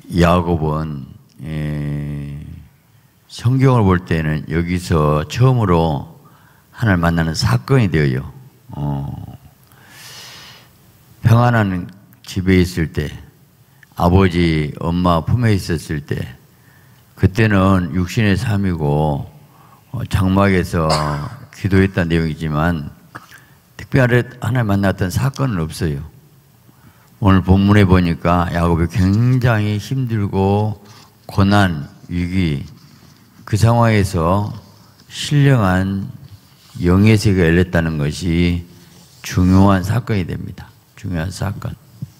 야곱은 성경을 볼 때는 여기서 처음으로 하나님을 만나는 사건이 되어요. 평안한 집에 있을 때, 아버지, 엄마 품에 있었을 때, 그때는 육신의 삶이고 장막에서 기도했다는 내용이지만 특별히 하나님 만났던 사건은 없어요. 오늘 본문에 보니까 야곱이 굉장히 힘들고 고난, 위기, 그 상황에서 신령한 영의 세계가 열렸다는 것이 중요한 사건이 됩니다. 중요한 사건.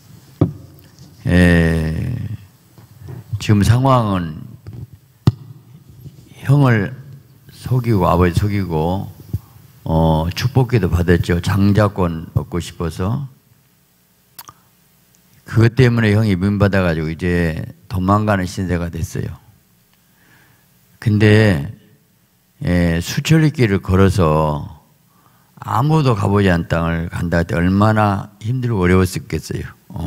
지금 상황은 형을 속이고 아버지 속이고 축복기도 받았죠. 장자권 얻고 싶어서. 그것 때문에 형이 민받아가지고 이제 도망가는 신세가 됐어요. 근데 수천리 길을 걸어서 아무도 가보지 않은 땅을 간다 할 때 얼마나 힘들고 어려웠었겠어요.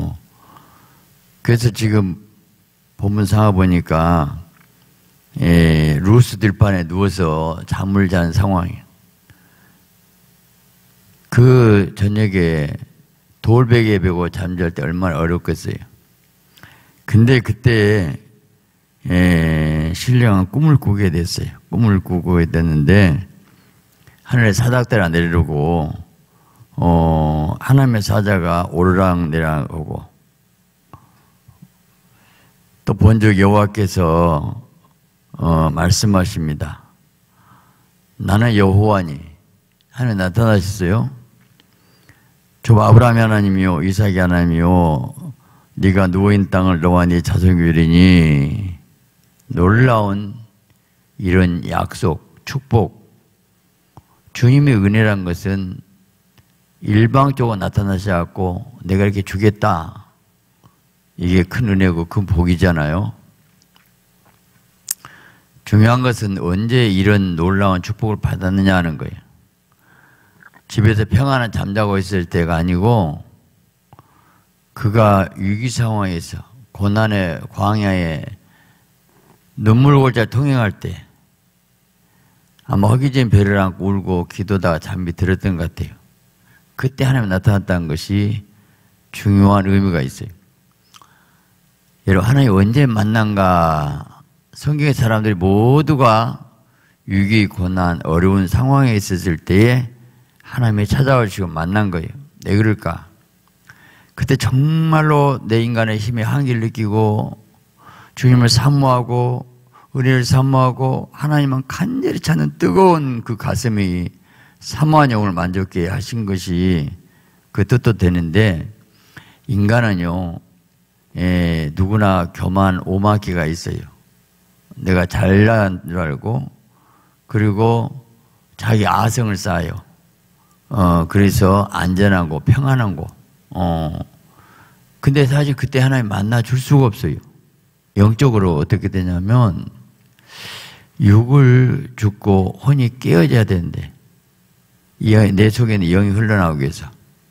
그래서 지금 본문 상황 보니까 루스 들판에 누워서 잠을 잔 상황이에요. 그 저녁에 돌베개 베고 잠잘 때 얼마나 어렵겠어요. 근데 그때 신령한 꿈을 꾸게 됐어요. 꿈을 꾸게 됐는데 하늘에 사닥다리가 내려오고 하나님의 사자가 오르락 내리락 오고 또 본적 여호와께서 말씀하십니다. 나는 여호와니 하나님 나타나셨어요. 저 아브라함 하나님이요 이삭이 하나님이요 네가 누워있는 땅을 너와 네 자손이 이르니 놀라운 이런 약속, 축복, 주님의 은혜란 것은 일방적으로 나타나셔갖고 내가 이렇게 주겠다. 이게 큰 은혜고 큰 복이잖아요. 중요한 것은 언제 이런 놀라운 축복을 받았느냐 하는 거예요. 집에서 평안한 잠자고 있을 때가 아니고 그가 위기 상황에서 고난의 광야에 눈물골잘 통행할 때 아마 허기진 배를 안고 울고 기도다가 잠이 들었던 것 같아요. 그때 하나님 나타났다는 것이 중요한 의미가 있어요. 여러분 하나님 언제 만난가? 성경의 사람들이 모두가 위기, 고난, 어려운 상황에 있었을 때에 하나님이 찾아오시고 만난 거예요. 왜 그럴까? 그때 정말로 내 인간의 힘의 한계를 느끼고 주님을 사모하고 은혜를 사모하고 하나님만 간절히 찾는 뜨거운 그 가슴이 사모한 영혼을 만족케 하신 것이 그 뜻도 되는데 인간은요 누구나 교만 오마기가 있어요. 내가 잘난 줄 알고 그리고 자기 아성을 쌓아요. 그래서 안전하고 평안하고 근데 사실 그때 하나님 만나 줄 수가 없어요. 영적으로 어떻게 되냐면 육을 죽고 혼이 깨어져야 되는데 내 속에는 영이 흘러나오기 위해서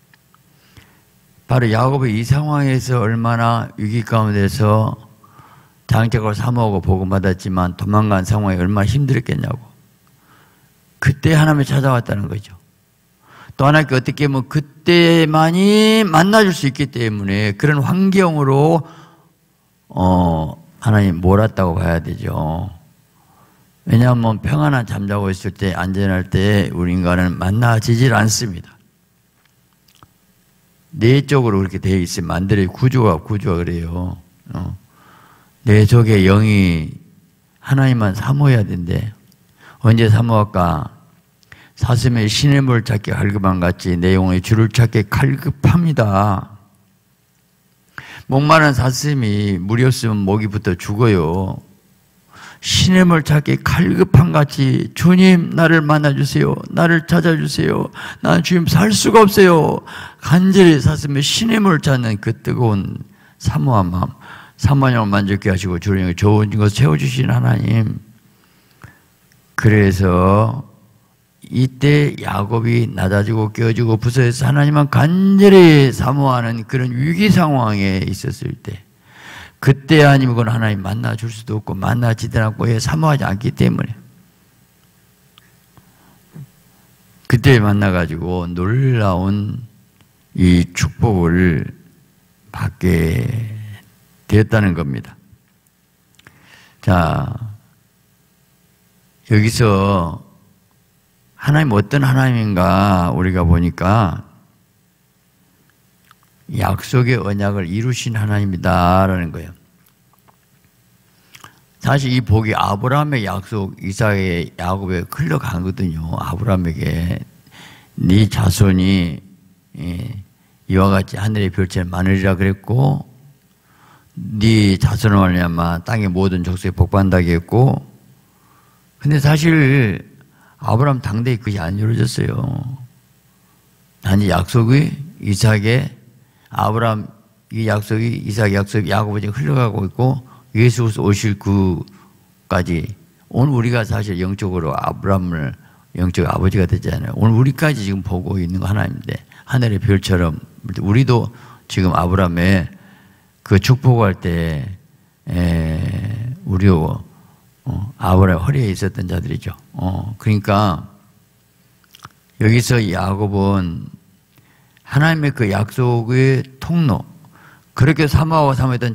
바로 야곱이 이 상황에서 얼마나 위기 가운데서 장자를 사모하고 복음받았지만 도망간 상황이 얼마나 힘들었겠냐고. 그때 하나님이 찾아왔다는 거죠. 또 하나님께 어떻게 하면 그때만이 만나줄 수 있기 때문에 그런 환경으로 하나님 몰았다고 봐야 되죠. 왜냐하면 평안한 잠자고 있을 때 안전할 때 우리 인간은 만나지질 않습니다. 내적으로 그렇게 되어 있으면 만들어의 구조가 그래요. 내 속에 영이 하나님만 사모해야 된대. 언제 사모할까? 사슴의 시냇물 찾기 갈급한 같이 내 영혼의 주를 찾기 갈급합니다. 목마른 사슴이 물이 없으면 목이부터 죽어요. 시냇물 찾기 갈급한 같이 주님 나를 만나주세요. 나를 찾아주세요. 나는 주님 살 수가 없어요. 간절히 사슴의 시냇물을 찾는 그 뜨거운 사모한 마음, 사모한 영을 만족케 하시고 주님 좋은 것 채워주신 하나님. 그래서 이때 야곱이 낮아지고 깨어지고 부서져서 하나님만 간절히 사모하는 그런 위기 상황에 있었을 때 그때 아니면 하나님 만나줄 수도 없고 만나지도 않고 왜 사모하지 않기 때문에 그때 만나가지고 놀라운 이 축복을 받게 되었다는 겁니다. 자, 여기서 하나님 어떤 하나님인가 우리가 보니까 약속의 언약을 이루신 하나님이다라는 거예요. 사실 이 복이 아브라함의 약속, 이삭의 야곱에 흘러가거든요. 아브라함에게 네 자손이 이와 같이 하늘의 별처럼 많으리라 그랬고, 네 자손을 말미암아 땅의 모든 족속에 복받는다고 했고, 근데 사실 아브라함 당대에 그게 안 이루어졌어요. 단지 약속이 이삭의 아브라함 이 약속이 이삭의 약속이 야곱에게 흘러가고 있고 예수 그리스도 오실 그까지 오늘 우리가 사실 영적으로 아브라함을 영적 아버지가 됐잖아요. 오늘 우리까지 지금 보고 있는 거 하나님인데 하늘의 별처럼 우리도 지금 아브라함의 그 축복할 때 우리도 아브라함 허리에 있었던 자들이죠. 그러니까 여기서 야곱은 하나님의 그 약속의 통로, 그렇게 사모하고 사모했던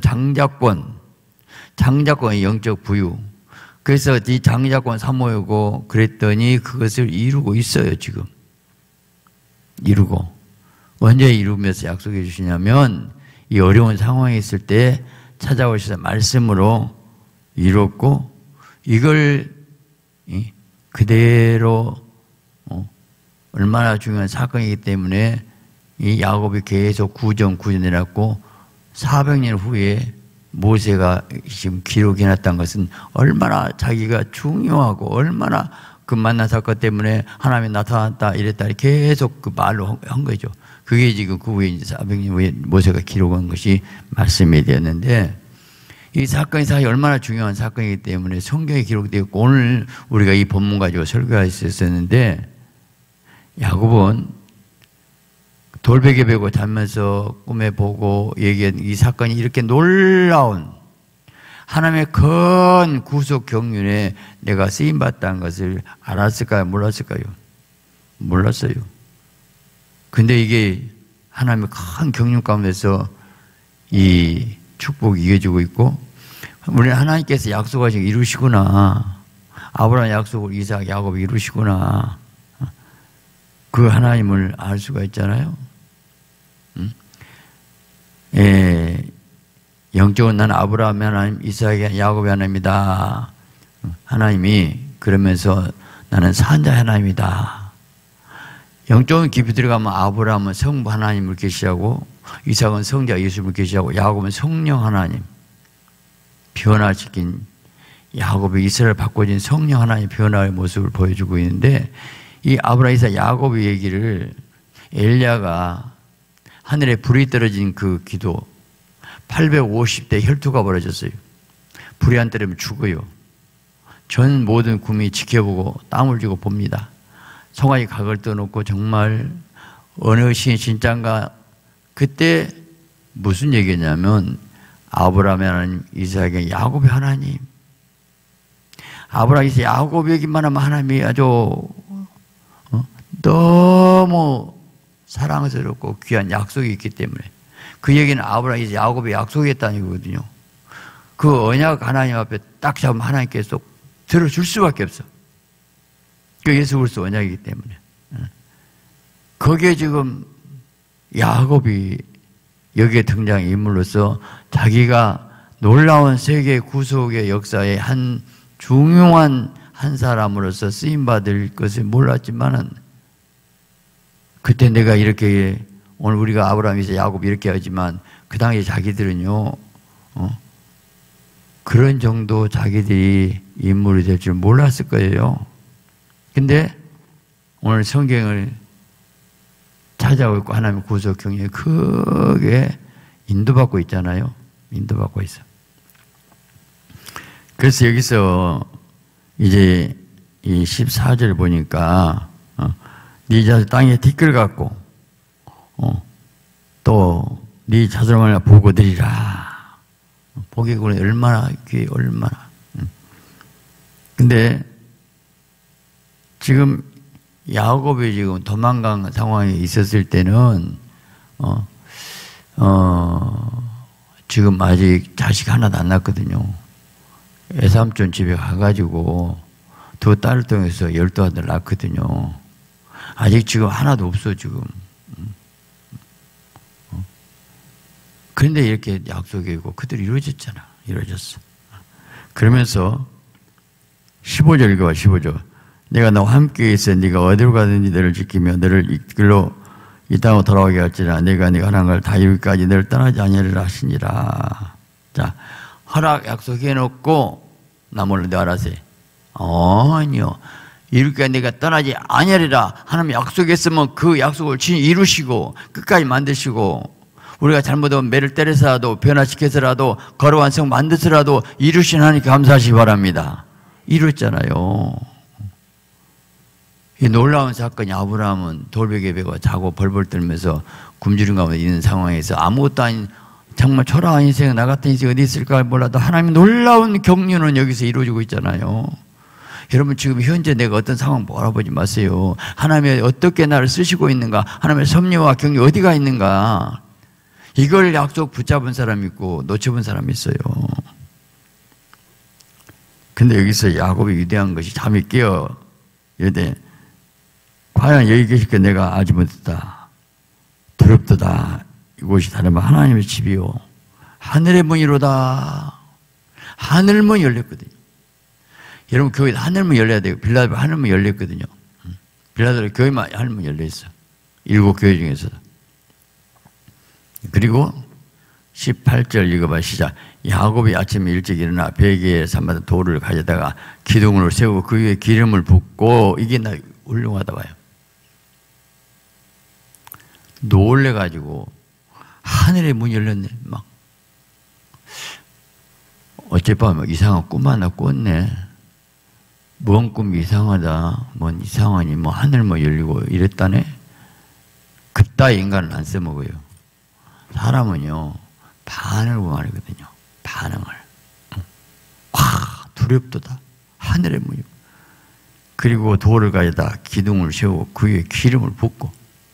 장자권의 영적 부유. 그래서 이 장자권 사모하고 그랬더니 그것을 이루고 있어요, 지금. 이루고. 언제 이루면서 약속해 주시냐면, 이 어려운 상황에 있을 때 찾아오셔서 말씀으로 이뤘고, 이걸 그대로 얼마나 중요한 사건이기 때문에 이 야곱이 계속 구전해놨고 400년 후에 모세가 지금 기록해놨다는 것은 얼마나 자기가 중요하고 얼마나 그 만난 사건 때문에 하나님이 나타났다 이랬다 계속 그 말로 한 거죠. 그게 지금 그 후에 이제 400년 후에 모세가 기록한 것이 말씀이 되었는데 이 사건이 사실 얼마나 중요한 사건이기 때문에 성경에 기록되었고 오늘 우리가 이 본문 가지고 설교할 수 있었는데 야곱은 돌베개 베고 자면서 꿈에 보고 얘기한 이 사건이 이렇게 놀라운 하나님의 큰 구속 경륜에 내가 쓰임받다는 것을 알았을까요? 몰랐을까요? 몰랐어요. 근데 이게 하나님의 큰 경륜 가운데서 이 축복이 이어지고 있고 우리는 하나님께서 약속하신 이루시구나. 아브라함 약속을 이삭, 야곱이 이루시구나. 그 하나님을 알 수가 있잖아요. 영적으로 나는 아브라함의 하나님, 이삭의 야곱의 하나님이다. 하나님이 그러면서 나는 산자의 하나님이다. 영적인 깊이 들어가면 아브라함은 성부 하나님을 계시하고 이삭은 성자 예수님을 계시하고 야곱은 성령 하나님 변화시킨 야곱이 이스라엘 바꿔진 성령 하나님 변화의 모습을 보여주고 있는데 이 아브라함, 이삭, 야곱의 얘기를 엘리야가 하늘에 불이 떨어진 그 기도 850대 혈투가 벌어졌어요. 불이 안 떨어지면 죽어요. 전 모든 국민이 지켜보고 땀을 쥐고 봅니다. 송아지 각을 떠놓고 정말 어느 신이 진짠가 그때 무슨 얘기냐면 아브라함의 하나님, 이삭의 야곱의 하나님 아브라함, 이삭, 야곱 얘기만 하면 하나님이 아주 너무 사랑스럽고 귀한 약속이 있기 때문에 그 얘기는 아브라함, 이삭, 야곱의 약속이 있다는 얘기거든요. 그 언약 하나님 앞에 딱 잡으면 하나님께서 들어줄 수밖에 없어. 그 예수 그리스도 언약이기 때문에. 거기에 지금 야곱이 여기에 등장한 인물로서 자기가 놀라운 세계 구속의 역사의 한 중요한 한 사람으로서 쓰임받을 것을 몰랐지만은 그때 내가 이렇게 오늘 우리가 아브라함, 이삭, 야곱 이렇게 하지만 그 당시에 자기들은요 그런 정도 자기들이 인물이 될 줄 몰랐을 거예요. 근데 오늘 성경을 찾아오고 하나님의 구속 경륜에 크게 인도받고 있잖아요. 인도받고 있어. 그래서 여기서 이제 이 14절 보니까 네 자손 땅에 티끌 같고 또 네 자손을 보고 드리라. 보기에는 얼마나 귀해, 얼마나. 근데 지금 야곱이 지금 도망간 상황에 있었을 때는 지금 아직 자식 하나도 안 낳았거든요. 외삼촌 집에 가가지고 두 딸을 통해서 12아들 낳았거든요. 아직 지금 하나도 없어 지금. 그런데 이렇게 약속이 있고 그대로 이루어졌잖아. 이루어졌어. 그러면서 15절 읽어봐. 15절. 내가 너와 함께 있어 네가 어디로 가든지 너를 지키며 너를 이끌로 이 땅으로 돌아오게 할지라 내가 네가 하는 걸 다 이루기까지 너를 떠나지 아니하리라 하시니라. 자, 허락 약속해 놓고 나 몰라 너 알아서 해. 아니요. 이루기까지 내가 떠나지 아니하리라 하나님 약속했으면 그 약속을 이루시고 끝까지 만드시고 우리가 잘못하면 매를 때려서라도 변화시켜서라도 거룩한 성 만들어서라도 이루신 하나님께 감사하시기 바랍니다. 이뤘잖아요. 이 놀라운 사건이 아브라함은 돌베개 베고 자고 벌벌 떨면서 굶주린 가운데 있는 상황에서 아무것도 아닌 정말 초라한 인생, 나 같은 인생 어디 있을까 몰라도 하나님의 놀라운 격려는 여기서 이루어지고 있잖아요. 여러분 지금 현재 내가 어떤 상황 바라보지 마세요. 하나님이 어떻게 나를 쓰시고 있는가, 하나님의 섭리와 격려 어디가 있는가, 이걸 약속 붙잡은 사람이 있고 놓쳐본 사람이 있어요. 근데 여기서 야곱이 위대한 것이 잠이 깨어 이르되 과연 여기 계실까 내가 알지 못했다. 두렵도다. 이곳이 다른 하나님의 집이요 하늘의 문이로다. 하늘문 열렸거든요. 여러분 교회 하늘문 열려야 돼요. 빌라델피아 하늘문 열렸거든요. 빌라델피아 교회만 하늘문 열려있어. 7교회 중에서. 그리고 18절 읽어봐. 시작. 야곱이 아침에 일찍 일어나 베개에 삼아둔 돌을 가져다가 기둥을 세우고 그 위에 기름을 붓고, 이게 나 훌륭하다 봐요. 놀래가지고 하늘의 문이 열렸네. 막 어젯밤에 이상한 꿈 하나 꿨네. 뭔 꿈이 이상하다, 뭔 이상하니, 뭐 하늘 뭐 열리고 이랬다네. 그따위 인간은 안 써먹어요. 사람은요 반응을 말하거든요. 반응을. 와 두렵도다. 하늘의 문이. 그리고 돌을 가져다 기둥을 세우고 그 위에 기름을 붓고.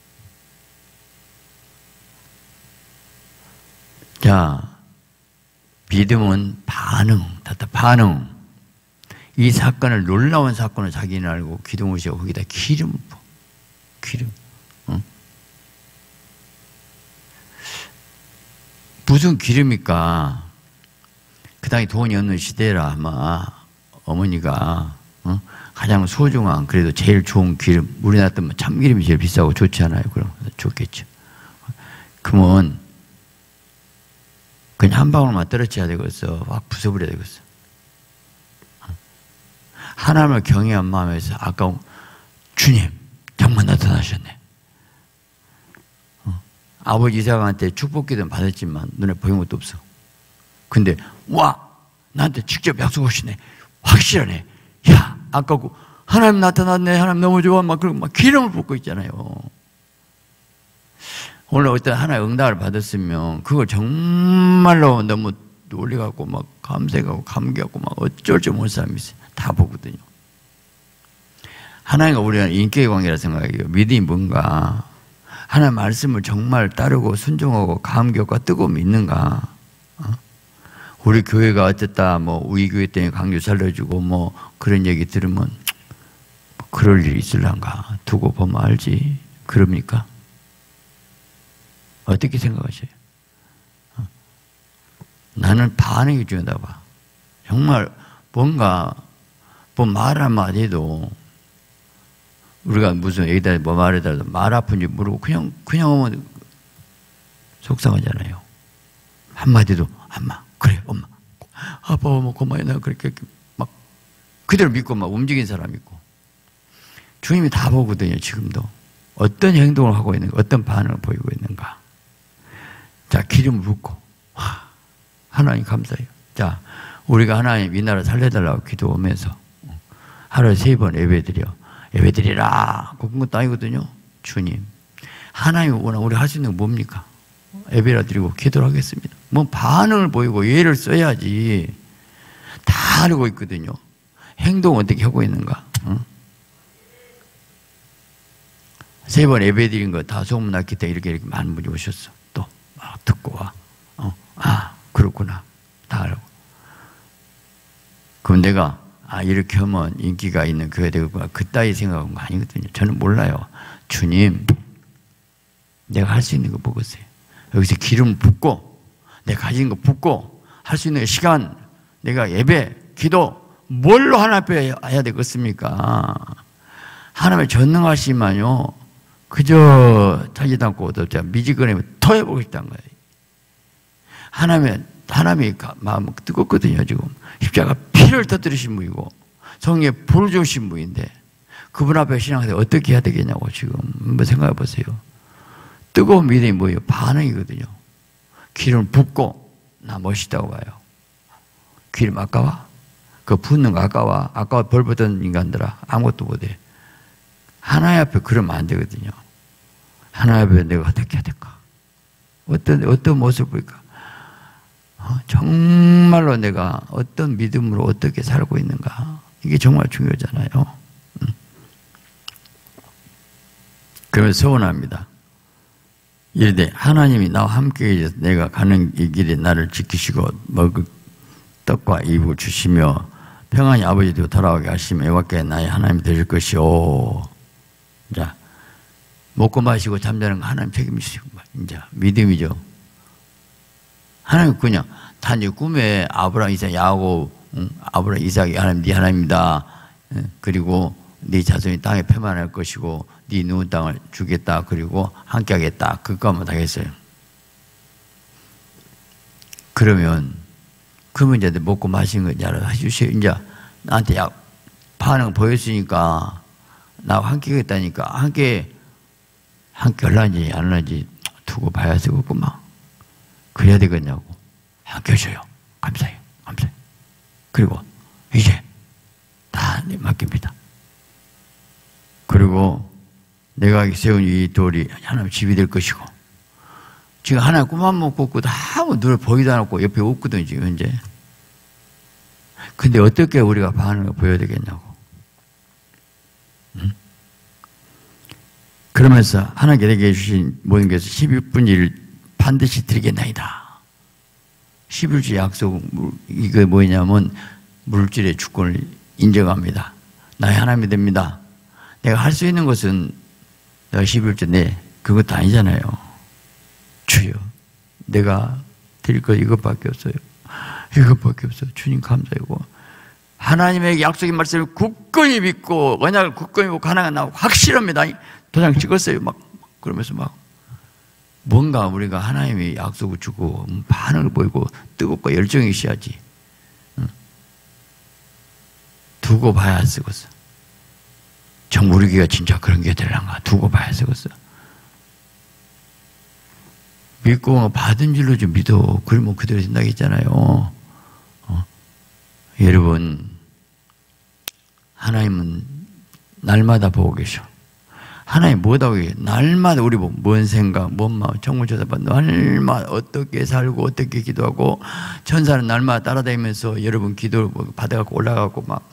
자, 믿음은 반응, 반응. 이 사건을, 놀라운 사건을 자기는 알고 기둥을 세우고 거기다 기름을 부어. 기름. 응? 무슨 기름입니까? 그 당시 돈이 없는 시대라 아마 어머니가 가장 소중한, 그래도 제일 좋은 기름, 우리나라 때는 참기름이 제일 비싸고 좋지 않아요? 그럼 좋겠죠. 그러면 그냥 한 방울만 떨어져야 되겠어. 확 부숴버려야 되겠어. 하나님을 경외한 마음에서 아까운 주님 정말 나타나셨네. 아버지 이삭한테 축복기도는 받았지만 눈에 보인 것도 없어. 근데 와 나한테 직접 약속하시네. 확실하네. 야 아까고 하나님 나타났네. 하나님 너무 좋아. 막 그러고 막 기름을 붓고 있잖아요. 오늘 어떤 하나의 응답을 받았으면 그걸 정말로 너무 놀래갖고 막 감사하고 감기하고 막 어쩔 줄 모르는 사람이 있어요. 다 보거든요. 하나님과 우리는 인격의 관계라 생각해요. 믿음이 뭔가, 하나님 말씀을 정말 따르고 순종하고 감격과 뜨거움이 있는가. 우리 교회가 어쨌다, 뭐 우리 교회 때문에 강조 살려주고 뭐 그런 얘기 들으면 뭐 그럴 일이 있을란가. 두고 보면 알지. 그럽니까? 어떻게 생각하세요? 나는 반응이 중요하다 봐. 정말 뭔가 뭐 말 한마디도, 우리가 무슨 여기다 뭐 말해달라도 말 아픈지 모르고 그냥 오면 속상하잖아요. 한마디도 엄마 그래 엄마 아빠 뭐 고마워요. 나 그렇게 막 그대로 믿고 막 움직인 사람 있고, 주님이 다 보거든요. 지금도 어떤 행동을 하고 있는가, 어떤 반응을 보이고 있는가. 자, 기름을 붓고 하나님 감사해요. 자, 우리가 하나님 이 나라 살려달라고 기도하면서 하루에 3번 예배드리라. 그런 것도 아니거든요. 주님, 하나님 원하는 우리 할 수 있는 게 뭡니까? 예배라 드리고 기도를 하겠습니다. 뭐 반응을 보이고 예를 써야지. 다 알고 있거든요. 행동 어떻게 하고 있는가? 응? 3번 예배 드린 거 다 소문났기 때문에 이렇게 많은 분이 오셨어. 또 막 듣고 와. 아, 그렇구나. 다 알고. 그럼 내가 이렇게 하면 인기가 있는 교회 되겠구나. 그따위 생각한 거 아니거든요. 저는 몰라요. 주님, 내가 할 수 있는 거 보겠어요. 여기서 기름 붓고 내가 가진 거 붓고 할 수 있는 시간, 내가 예배, 기도 뭘로 하나 앞에 해야 되겠습니까? 하나님의 전능하시만요. 그저 차지도 않고 미지근하면 더 해보고 싶다는 거예요. 하나님이 마음 뜨겁거든요. 지금 십자가 피를 터뜨리신 분이고 성령에 불을 주신 분인데 그분 앞에 신앙생활 어떻게 해야 되겠냐고 지금 한번 생각해 보세요. 뜨거운 믿음이 뭐예요? 반응이거든요. 기름을 붓고 나 멋있다고 봐요. 기름 아까워? 그 붓는 거 아까워? 아까워 벌 받던 인간들아 아무것도 못해. 하나님 앞에 그러면 안 되거든요. 하나님 앞에 내가 어떻게 해야 될까? 어떤 모습을 보일까? 정말로 내가 어떤 믿음으로 어떻게 살고 있는가? 이게 정말 중요하잖아요. 그러면 서운합니다. 이르되 하나님이 나와 함께 계셔서 내가 가는 이 길에 나를 지키시고 먹을 떡과 이불 주시며 평안히 아버지 되어 돌아오게 하시며 여호와께 나의 하나님이 되실 것이오. 자, 먹고 마시고 잠자는 거 하나님 책임지시고 이제 믿음이죠. 하나님 그냥 단지 꿈에 아브라함, 이삭, 야곱, 아브라함, 이삭이 하나님 네 하나님이다. 그리고 네 자손이 땅에 패만할 것이고 네 누운 땅을 주겠다. 그리고 함께하겠다. 그것만 하겠어요. 그러면 이제 먹고 마시는 거 이제 해주세요. 이제 나한테 반응 보였으니까 나하고 함께 하겠다니까 함께 할란지 안 할란지 두고 봐야 되겠구만. 그래야 되겠냐고. 함께 하셔요. 감사해요. 감사해요. 그리고 이제 다 맡깁니다. 그리고 내가 세운 이 돌이 하나님 집이 될 것이고 지금 하나님 꿈만 먹고 있고 아무 눈을 보이도 않고 옆에 없거든 지금 현재. 근데 어떻게 우리가 반응을 보여야 되겠냐고. 응? 그러면서 하나님께 내게 주신 모든 것에서 11분의 1을 반드시 드리겠나이다. 11주 약속, 이거 뭐냐면 물질의 주권을 인정합니다. 나의 하나님이 됩니다. 내가 할 수 있는 것은 내가 11주 내 그것도 아니잖아요. 주여, 내가 드릴 것 이것밖에 없어요. 이것밖에 없어요. 주님 감사하고 하나님의 약속의 말씀을 굳건히 믿고 언약을 굳건히 믿고 가능한 나고 확실합니다. 도장 찍었어요. 막 그러면서 막 뭔가 우리가 하나님이 약속을 주고 반응을 보이고 뜨겁고 열정이 있어야지. 두고 봐야 쓰겠어. 정말 우리 교회가 진짜 그런 게 되려는가 두고 봐야 쓰겠어. 믿고 받은 줄로 좀 믿어. 그러면 그대로 된다고 했잖아요. 여러분, 하나님은 날마다 보고 계셔. 하나님 뭐다고 해요? 날마다 우리 뭔 생각, 뭔 마음, 정말 쳐다봐. 날마다 어떻게 살고 어떻게 기도하고 천사는 날마다 따라다니면서 여러분 기도 받아갖고 올라가고 막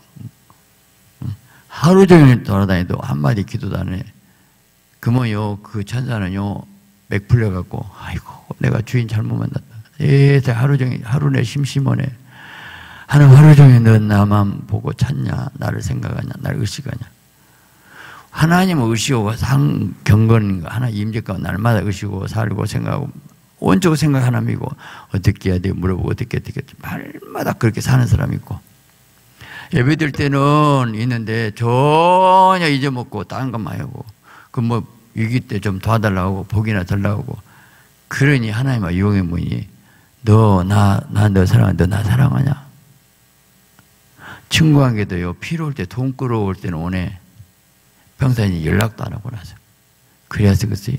하루 종일 돌아다니도 한마디 기도도 안 해. 그러면요 그 천사는요 맥 풀려갖고 아이고 내가 주인 잘못 만났다. 하루 종일 하루 내 심심하네. 하나님 하루 종일 넌 나만 보고 찾냐? 나를 생각하냐? 나를 의식하냐? 하나님을 의식하고 경건 하나 임재가 날마다 의식하고 살고 생각하고 온적으로 생각 하나님이고 어떻게 해야 돼 물어보고 어떻게 날마다 그렇게 사는 사람이 있고 예배드릴 때는 있는데 전혀 잊어먹고 다른 것만 하고 그 뭐 위기 때 좀 도와달라고 복이나 달라고 그러니 하나님과 유혹의 문이 너 사랑하냐? 너 나 사랑하냐? 친구 관계도요 필요할 때 돈 끌어올 때는 오네. 평소에 연락도 안 하고 나서 그래야 쓰겠어요.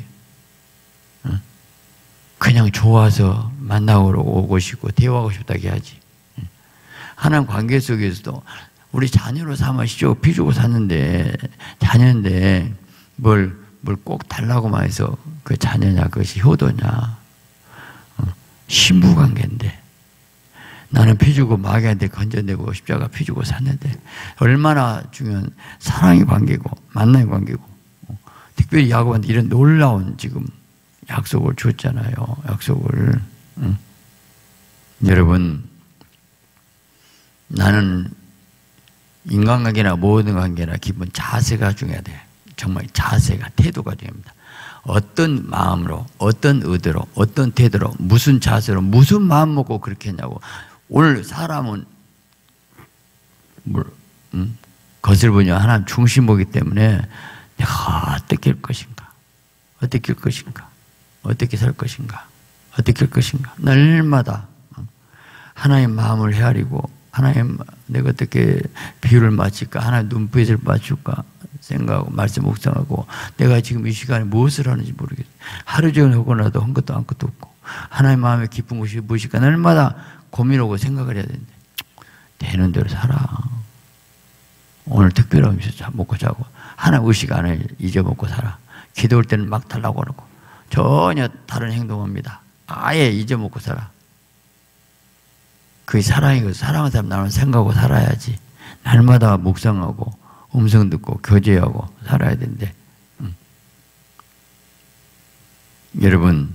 그냥 좋아서 만나고 오고 싶고 대화하고 싶다고 해야지. 하나님 관계 속에서도 우리 자녀로 삼으시죠. 피 주고 샀는데 자녀인데 뭘 꼭 달라고만 해서 그 자녀냐 그것이 효도냐. 신부 관계인데 나는 피 주고 마귀한테 건져내고 십자가 피 주고 샀는데 얼마나 중요한 사랑의 관계고 만남의 관계고 특별히 야곱한테 이런 놀라운 지금 약속을 줬잖아요. 약속을. 여러분, 나는 인간관계나 모든 관계나 기본 자세가 중요하대요. 정말 자세가, 태도가 중요합니다. 어떤 마음으로, 어떤 의도로, 어떤 태도로, 무슨 자세로, 무슨 마음 먹고 그렇게 했냐고. 오늘 사람은 겉을 보냐 하나님 중심보기 때문에 내가 어떻게 할 것인가, 어떻게 할 것인가, 어떻게 살 것인가, 어떻게 할 것인가. 날마다 하나님 마음을 헤아리고 하나님 내가 어떻게 비유를 맞출까, 하나님 눈빛을 맞출까 생각하고 말씀 묵상하고 내가 지금 이 시간에 무엇을 하는지 모르겠어요. 하루 종일 하고 나도 한 것도 아무것도 없고 하나님 마음에 기쁜 것이 무엇일까 날마다 고민하고 생각을 해야 되는데 되는 대로 살아. 오늘 특별한 음식 먹고 자고 하나님 의식 안을 잊어먹고 살아. 기도할 때는 막 달라고 하고 전혀 다른 행동합니다. 아예 잊어먹고 살아. 그게 사랑이고 사랑하는 사람 나는 생각하고 살아야지. 날마다 묵상하고 음성 듣고 교제하고 살아야 되는데 여러분,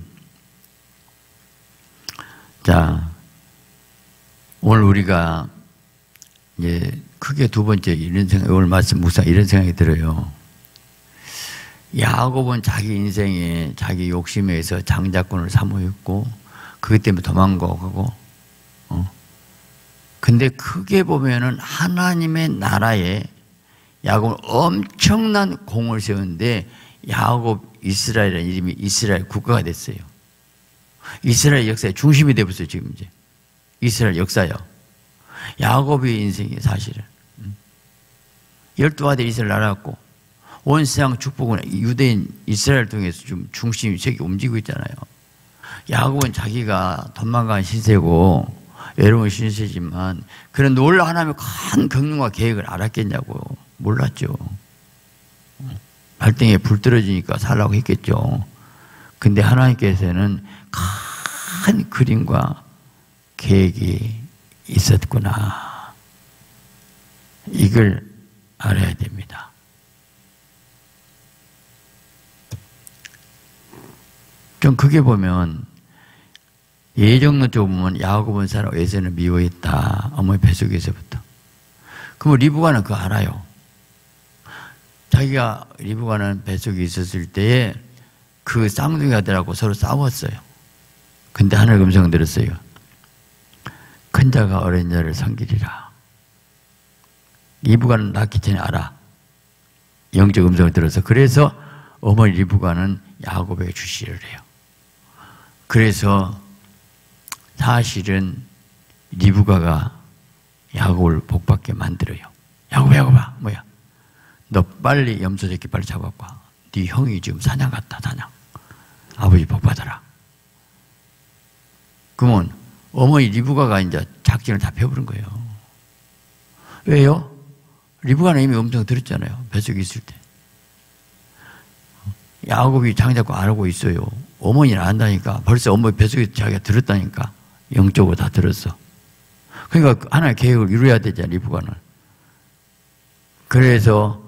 자 오늘 우리가 이제 크게 두 번째 이런 생각, 오늘 말씀 묵상 이런 생각이 들어요. 야곱은 자기 인생에 자기 욕심에 의해서 장자권을 사모했고 그것 때문에 도망가고 근데 크게 보면은 하나님의 나라에 야곱은 엄청난 공을 세웠는데 야곱 이스라엘이라는 이름이 이스라엘 국가가 됐어요. 이스라엘 역사의 중심이 되었어요. 지금 이제 이스라엘 역사요. 야곱의 인생이 사실은 12아들 이스라엘 나라였고 온 세상 축복은 유대인 이스라엘 통해서 좀 중심이 세계 움직이고 있잖아요. 야곱은 자기가 도망간 신세고 외로운 신세지만 그런 놀라운 하나님의 큰 경륜과 계획을 알았겠냐고. 몰랐죠. 발등에 불 떨어지니까 살라고 했겠죠. 근데 하나님께서는 큰 그림과 계획이 있었구나. 이걸 알아야 됩니다. 좀 크게 보면 예정론적으로 보면 야곱은 사람 에서는 미워했다. 어머니 뱃속에서부터. 그럼 리브가는 그거 알아요. 자기가 리브가는 뱃속에 있었을 때에 그 쌍둥이 아들하고 서로 싸웠어요. 근데 하늘 음성 들었어요. 큰 자가 어린 자를 섬기리라. 리브가는 낳기 전에 알아. 영적 음성을 들어서. 그래서 어머니 리브가는 야곱에게 주시를 해요. 그래서 사실은 리브가가 야곱을 복받게 만들어요. 야곱아, 뭐야? 너 빨리 염소 새끼 빨리 잡아봐. 네 형이 지금 사냥 갔다, 사냥. 아버지 복받아라. 그러면 어머니 리브가가 이제 작전을 다 펴부른 거예요. 왜요? 리브가는 이미 음성 들었잖아요. 뱃속에 있을 때. 야곱이 장자고 알고 있어요. 어머니는 안다니까. 벌써 어머니 뱃속에 자기가 들었다니까. 영적으로 다 들었어. 그러니까 하나의 계획을 이루어야 되잖아, 리브가는. 그래서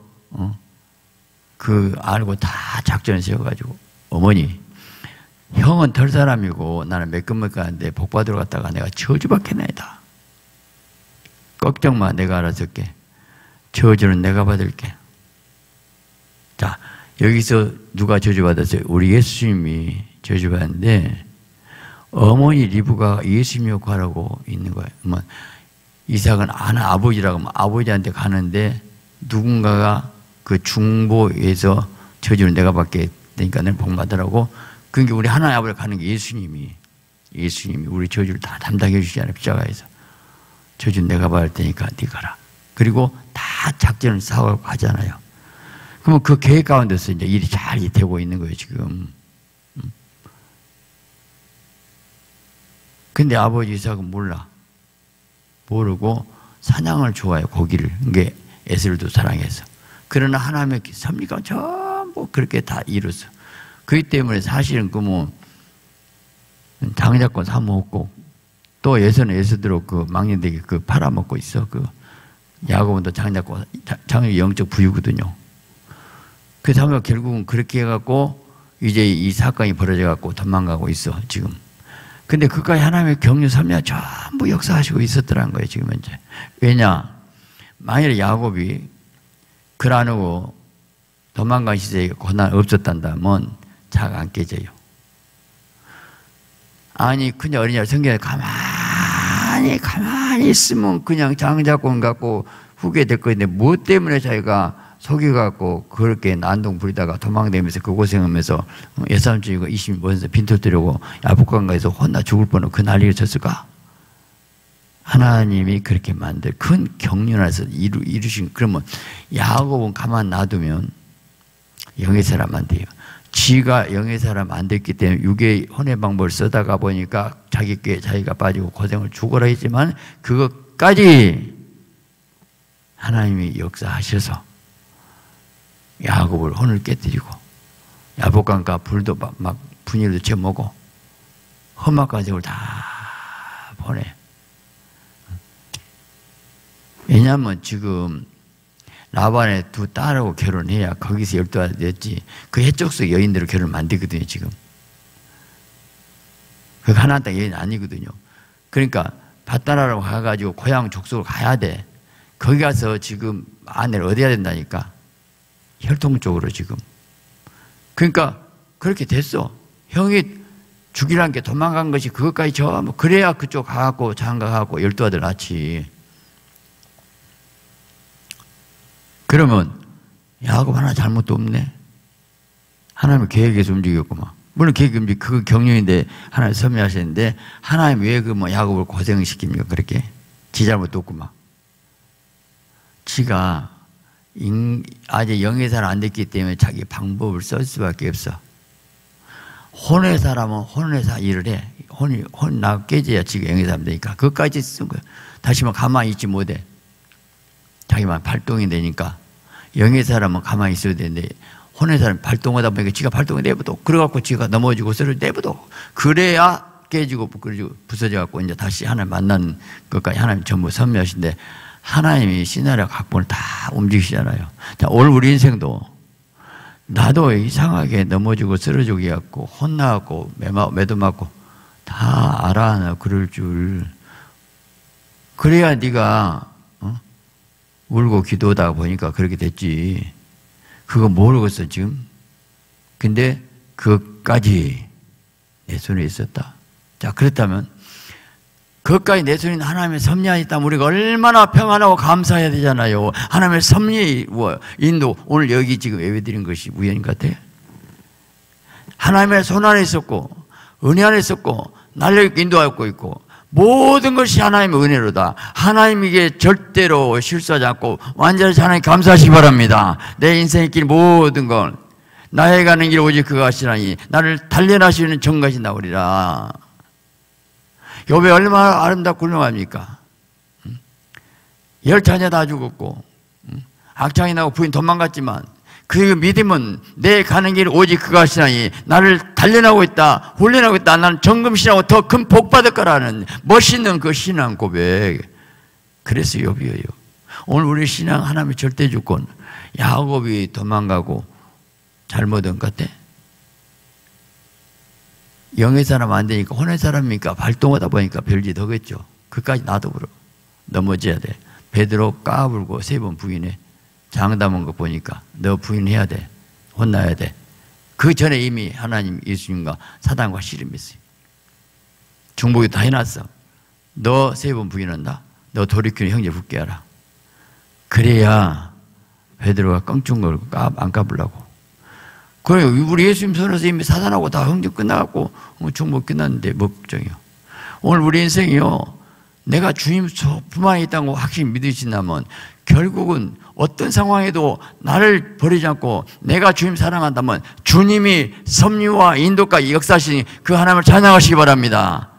그 알고 다 작전을 세워가지고 어머니, 형은 털 사람이고 나는 매끈매끈한데 복받으러 갔다가 내가 저주받겠나이다. 걱정 마, 내가 알아서 할게. 저주는 내가 받을게. 자, 여기서 누가 저주받았어요? 우리 예수님이 저주받았는데 어머니 리브가 예수님 역할하고 있는 거예요. 이삭은 아버지라고 하면 아버지한테 가는데 누군가가 그 중보에서 저주는 내가 받게 되니까 너는 복 받으라고. 그러니까 우리 하나님 아버지가 가는 게 예수님이 우리 저주를 다 담당해 주시잖아요. 십자가에서. 저주는 내가 받을 테니까 네 가라. 그리고 다 작전을 사고 가잖아요. 그러면 그 계획 가운데서 이제 일이 잘 되고 있는 거예요, 지금. 근데 아버지 이삭은 몰라. 모르고 사냥을 좋아해요, 고기를. 이게 에스를도 사랑해서. 그러나 하나님의 섭리가 전부 그렇게 다 이뤘어. 그렇기 때문에 사실은 장자권 사먹고 또 예서는 예서대로 그 망년되게 그 팔아먹고 있어. 그 야곱은 장자권 영적 부유거든요. 그래서 하면 결국은 그렇게 해갖고 이제 이 사건이 벌어져갖고 도망가고 있어 지금. 근데 그까지 하나님의 경륜 섭리가 전부 역사하시고 있었더라는 거예요 지금 현재. 왜냐? 만일에 야곱이 글 안 하고 도망간 시대에 고난 없었단다면 자가 안 깨져요. 아니 그냥 어린이날 성경에 가만히 있으면 그냥 장자권 갖고 후게 될 건데 뭐 때문에 자기가 속여갖고 그렇게 난동 부리다가 도망다니면서 그 고생하면서 예산 주이고 20인 모여서 빈털 들이고 야복강가에서 혼나 죽을 뻔한 그 난리를 쳤을까? 하나님이 그렇게 만들 큰 경륜 안에서 이루신. 그러면 야곱은 가만 놔두면 영의 사람 안 돼요. 지가 영의 사람 안 됐기 때문에 육의 혼의 방법을 쓰다가 보니까 자기가 빠지고 고생을 죽어라 했지만 그것까지 하나님이 역사하셔서 야곱을 혼을 깨뜨리고 야복강가 불도 막 분열도 쳐먹고 험악한 세월 다 보내. 왜냐하면 지금 라반의 두 딸하고 결혼해야 거기서 12아들 됐지. 그 해적속 여인대로 결혼을 만들거든요 지금. 그 가나안 땅 여인 아니거든요. 그러니까 밧다라라고 가가지고 고향 족속으로 가야 돼. 거기 가서 지금 아내를 얻어야 된다니까. 혈통 쪽으로 지금. 그러니까 그렇게 됐어. 형이 죽이라는 게 도망간 것이 그것까지 전부 그래야 그쪽 가갖고 장가가고 12아들 낳지. 그러면 야곱 하나 잘못도 없네. 하나님의 계획에서 움직였구만. 물론 계획이 움직이고 그거 경륜인데 하나님 섭리하셨는데 하나님 왜 그 뭐 야곱을 고생시킵니까? 그렇게 지 잘못도 없구만. 지가 아직 영의 사람 안 됐기 때문에 자기 방법을 쓸 수밖에 없어. 혼의 사람은 혼의 일을 해. 혼이 나 깨져야 지가 영의 사람 되니까 그것까지 쓴 거야. 다시 말 가만히 있지 못해. 자기만 발동이 되니까. 영의 사람은 가만히 있어야 되는데 혼의 사람이 발동하다 보니까 지가 발동을 내버려. 그래갖고 지가 넘어지고 서로 내버려. 그래야 깨지고 부서져갖고 이제 다시 하나님 만나는 것까지 하나님 전부 섭리하신데 하나님이 시나리오 각본을 다 움직이시잖아요. 자, 오늘 우리 인생도 나도 이상하게 넘어지고 쓰러지고 해갖고 혼나갖고 매도 맞고 다 알아. 나 그럴 줄. 그래야 네가 울고 기도하다 보니까 그렇게 됐지. 그거 모르겠어 지금. 근데 그것까지 내 손에 있었다. 자, 그렇다면 그것까지 내 손에 있는 하나님의 섭리 안에 있다면 우리가 얼마나 평안하고 감사해야 되잖아요. 하나님의 섭리 인도. 오늘 여기 지금 예배드린 것이 우연인 것 같아요. 하나님의 손 안에 있었고 은혜 안에 있었고 나를 인도하고 있고 모든 것이 하나님의 은혜로다. 하나님에게 절대로 실수하지 않고 완전히 하나님 감사하시기 바랍니다. 내 인생의 길 모든 건 나의 가는 길 오직 그가 하시나니 나를 단련하시는 정가시 나오리라. 욥이 얼마나 아름답고 훌륭합니까? 10자녀 다 죽었고 악창이 나고 부인 도망갔지만 그 믿음은 내 가는 길 오직 그가 하시나니 나를 단련하고 있다, 훈련하고 있다. 나는 정금신하고 더 큰 복 받을 거라는 멋있는 그 신앙 고백. 그래서 욥이에요. 오늘 우리 신앙 하나님의 절대 주권. 야곱이 도망가고 잘못한 것 같아. 영의 사람 안 되니까 혼의 사람이니까 발동하다 보니까 별짓 더겠죠. 그까지 놔둬버려. 넘어져야 돼. 베드로 까불고 3번 부인해. 장담한 거 보니까 너 부인해야 돼. 혼나야 돼. 그 전에 이미 하나님 예수님과 사단과 씨름했어요. 중복이 다 해놨어. 너 3번 부인한다. 너 돌이키는 형제 붙게 하라. 그래야 베드로가 껑충 걸고 안 까불라고. 그래, 우리 예수님 손에서 이미 사단하고 다 형제 끝나갖고 중복 끝났는데 뭐 걱정이요. 오늘 우리 인생이요. 내가 주님 품안에 있다고 확실히 믿으신다면 결국은 어떤 상황에도 나를 버리지 않고 내가 주님 사랑한다면 주님이 섭리와 인도까지 역사하시니 그 하나님을 찬양하시기 바랍니다.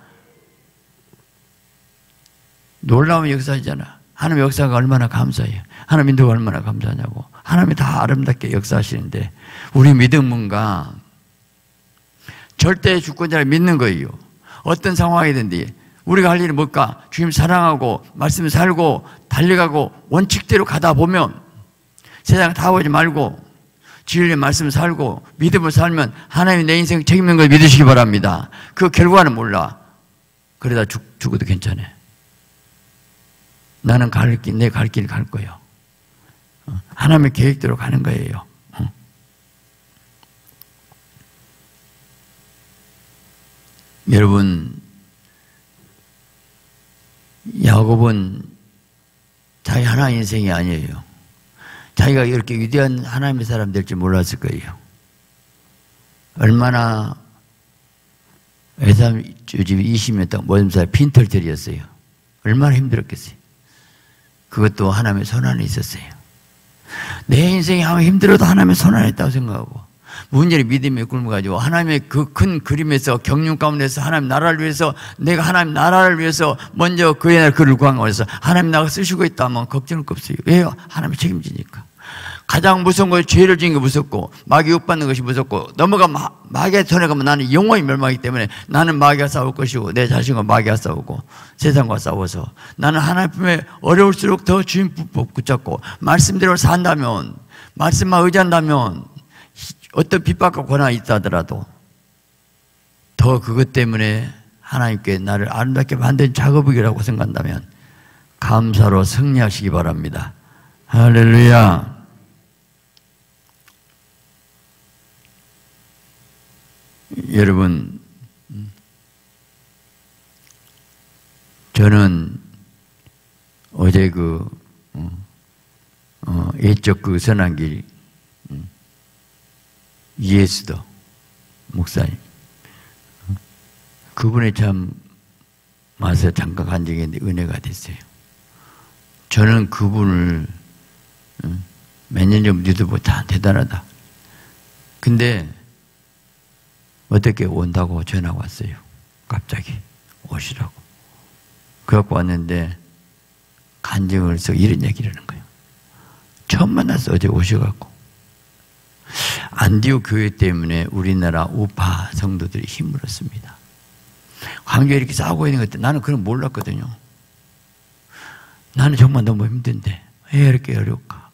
놀라운 역사이잖아. 하나님 역사가 얼마나 감사해요. 하나님 인도가 얼마나 감사하냐고. 하나님이 다 아름답게 역사하시는데 우리 믿음은가 절대 주권자를 믿는 거예요. 어떤 상황이든지 우리가 할 일은 뭘까? 주님 사랑하고 말씀 살고 달려가고 원칙대로 가다 보면 세상 다 보지 말고 진리의 말씀 살고 믿음을 살면 하나님이 내 인생 책임있는 걸 믿으시기 바랍니다. 그 결과는 몰라. 그러다 죽어도 괜찮아. 나는 내 갈 길 갈 거예요. 하나님의 계획대로 가는 거예요. 여러분, 야곱은 자기 하나 인생이 아니에요. 자기가 이렇게 위대한 하나님의 사람 될 줄 몰랐을 거예요. 얼마나 에사우 집이 20년 동안 모든 사람이 빈털터리였어요. 얼마나 힘들었겠어요. 그것도 하나님의 손 안에 있었어요. 내 인생이 아무 힘들어도 하나님의 손 안에 있다고 생각하고 문제는 믿음에 굶어가지고 하나님의 그 큰 그림에서 경륜 가운데서 하나님 나라를 위해서 내가 하나님 나라를 위해서 먼저 그의 날 그를 구한 거라서 하나님 나가 쓰시고 있다면 걱정할 거 없어요. 왜요? 하나님이 책임지니까. 가장 무서운 건 죄를 지은 게 무섭고 마귀 욕받는 것이 무섭고 넘어가 마귀의 손에 가면 나는 영원히 멸망하기 때문에 나는 마귀와 싸울 것이고 내 자신과 마귀와 싸우고 세상과 싸워서 나는 하나님 품에 어려울수록 더 주님 붙잡고 말씀대로 산다면 말씀만 의지한다면 어떤 핍박과 고난이 있다 하더라도 더 그것 때문에 하나님께 나를 아름답게 만든 작업이라고 생각한다면 감사로 승리하시기 바랍니다. 할렐루야. 여러분, 저는 어제 예적 선한길 이에스더 목사님 그분의 참 와서 잠깐 간 적이 있는데 은혜가 됐어요. 저는 그분을 몇 년 전부터 보고 다 대단하다. 근데 어떻게 온다고 전화가 왔어요. 갑자기 오시라고. 그래갖고 왔는데 간증을 해서 이런 얘기를 하는 거예요. 처음 만나서 어제 오셔갖고 안디옥 교회 때문에 우리나라 우파 성도들이 힘을 얻습니다. 관계 이렇게 싸우고 있는 것 때 나는 그런 몰랐거든요. 나는 정말 너무 힘든데 왜 이렇게 어려울까?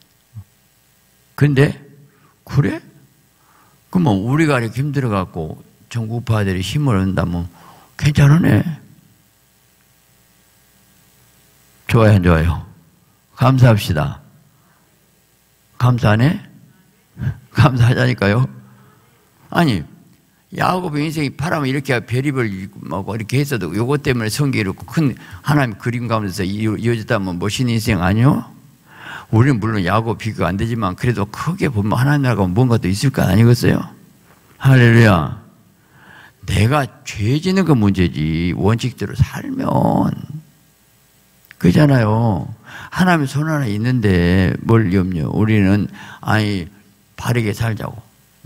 근데 그래? 그러면 우리가 이렇게 힘들어갖고 전국 우파들이 힘을 얻는다면 괜찮으네. 좋아요, 안 좋아요? 감사합시다. 감사하네? 감사하자니까요. 아니, 야곱의 인생이 바람을 이렇게 별입을 먹고 이렇게 했어도 요것 때문에 성경이 큰 하나님 그림 가운데서 이어졌다면 멋있는 인생 아니요? 우리는 물론 야곱 비교가 안 되지만 그래도 크게 보면 하나님 나라가 뭔가 또 있을 거 아니겠어요? 할렐루야. 내가 죄 짓는 건 문제지 원칙대로 살면 그잖아요. 하나님의 손 안에 있는데 뭘 염려. 우리는 아니 바르게 살자고.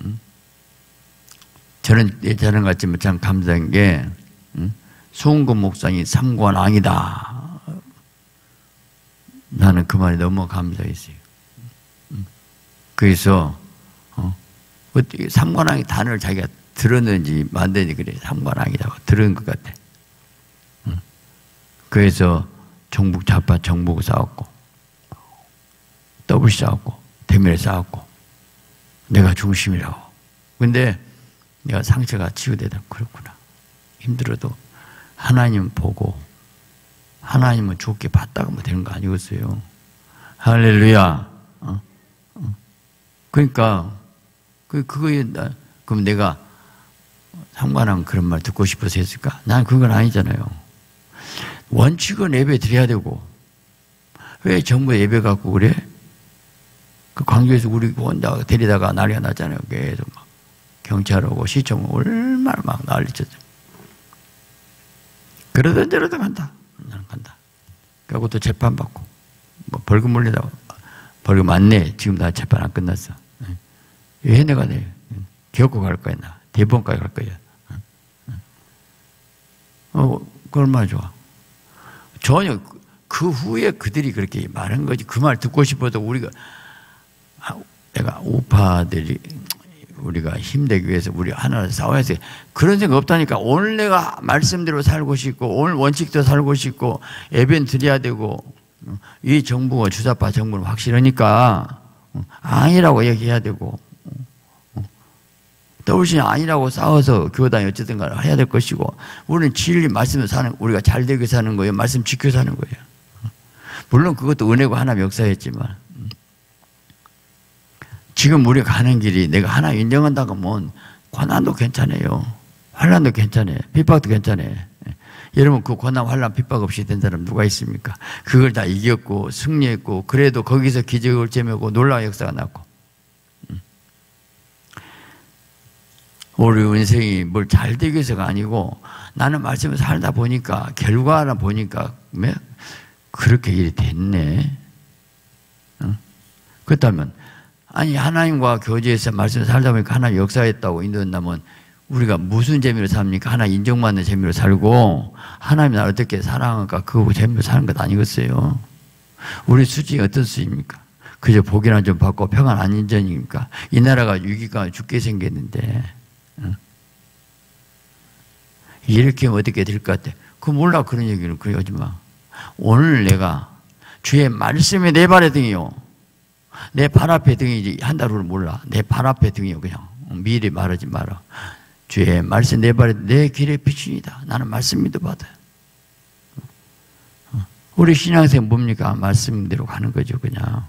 저는 예전에 같지만 참 감사한 게 송은근 목사님이 삼관왕이다. 나는 그 말이 너무 감사했어요. 그래서 어떻게 삼관왕이 단어를 자기가 들었는지 만드는지 그래. 삼관왕이라고 들은 것 같아. 그래서 정북 좌파 정북 싸웠고 더블 싸웠고 대면에 싸웠고 내가 중심이라고. 근데 내가 상처가 치유되다. 그렇구나. 힘들어도 하나님 보고 하나님은 좋게 봤다고 뭐 되는 거 아니겠어요? 할렐루야. 그러니까 그거에 그럼 내가 상관하면 그런 말 듣고 싶어서 했을까? 난 그건 아니잖아요. 원칙은 예배 드려야 되고 왜 정부에 예배 갖고 그래? 그 광주에서 우리 혼자 데리다가 난리가 났잖아요. 계속 막 경찰 오고 시청 오고 얼마나 막 난리쳤죠. 그러던 저러던 간다. 나는 간다. 그리고 또 재판받고 뭐 벌금 물리다가 벌금 안 내. 지금 다 재판 안 끝났어. 왜 내가 내? 기어코 갈 거야 나. 대법원까지 갈 거야. 그 얼마나 좋아. 전혀 그 후에 그들이 그렇게 말한 거지. 그 말 듣고 싶어도 우리가 내가 우파들이 우리가 힘내기 위해서 우리 하나를 싸워야 돼. 그런 생각 없다니까. 오늘 내가 말씀대로 살고 싶고 오늘 원칙대로 살고 싶고 예배는 드려야 되고 이 정부가 주사파 정부는 확실하니까 아니라고 얘기해야 되고 떠올신 아니라고 싸워서 교단이 어쨌든 간에 해야 될 것이고 우리는 진리 말씀을 사는 우리가 잘 되게 사는 거예요. 말씀 지켜 사는 거예요. 물론 그것도 은혜고 하나님 역사였지만 지금 우리가 가는 길이 내가 하나 인정한다고 하면 고난도 괜찮아요. 환난도 괜찮아요. 핍박도 괜찮아요. 여러분 그 고난, 환난, 핍박 없이 된 사람 누가 있습니까? 그걸 다 이겼고 승리했고 그래도 거기서 기적을 재매고 놀라운 역사가 났고 우리 인생이 뭘 잘 되기 위해서가 아니고 나는 말씀을 살다 보니까 결과나 보니까 그렇게 일이 됐네. 그렇다면 아니 하나님과 교제에서 말씀을 살다 보니까 하나님 역사했다고 인도한다면 우리가 무슨 재미로 삽니까? 하나 인정받는 재미로 살고 하나님 나를 어떻게 사랑할까 그거 재미로 사는 것 아니겠어요? 우리 수준이 어떤 수준입니까? 그저 복이나 좀 받고 평안 안 인전입니까? 이 나라가 위기가 죽게 생겼는데 이렇게 하면 어떻게 될 것 같아? 그 몰라 그런 얘기는 그래 하지 마. 오늘 내가 주의 말씀이 내 발의 등이요 내 발 앞에 등이지 한 달 후를 몰라. 내 발 앞에 등이요 그냥 미리 말하지 마라. 주의 말씀 내 발에 내 길의 빛이니다. 나는 말씀 믿어받아요. 우리 신앙생활 뭡니까? 말씀대로 가는 거죠 그냥.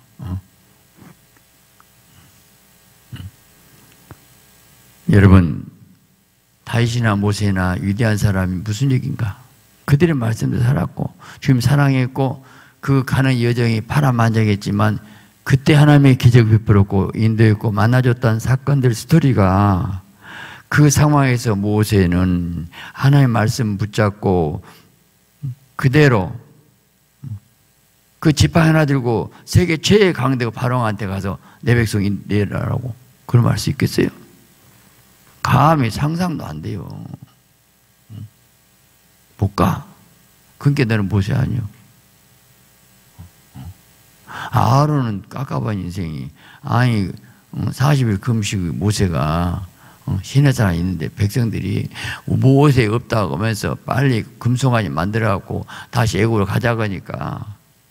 여러분 다윗이나 모세나 위대한 사람이 무슨 얘기인가? 그들의 말씀도 살았고 주님 사랑했고 그 가는 여정이 파란만장했지만 그때 하나님의 기적을 베풀었고 인도했고 만나줬던 사건들 스토리가 그 상황에서 모세는 하나님의 말씀 붙잡고 그대로 그 지팡이 하나 들고 세계 최애 강대가 바로한테 가서 내 백성 내라라고 그런 말 할 수 있겠어요? 감히 상상도 안 돼요. 못 가. 그러니까 너는 모세 아니요. 아론은 깝깝한 인생이 아니 40일 금식 모세가 시내산에 있는데 백성들이 모세 없다고 하면서 빨리 금송아지 만들어갖고 다시 애국으로 가자고 하니까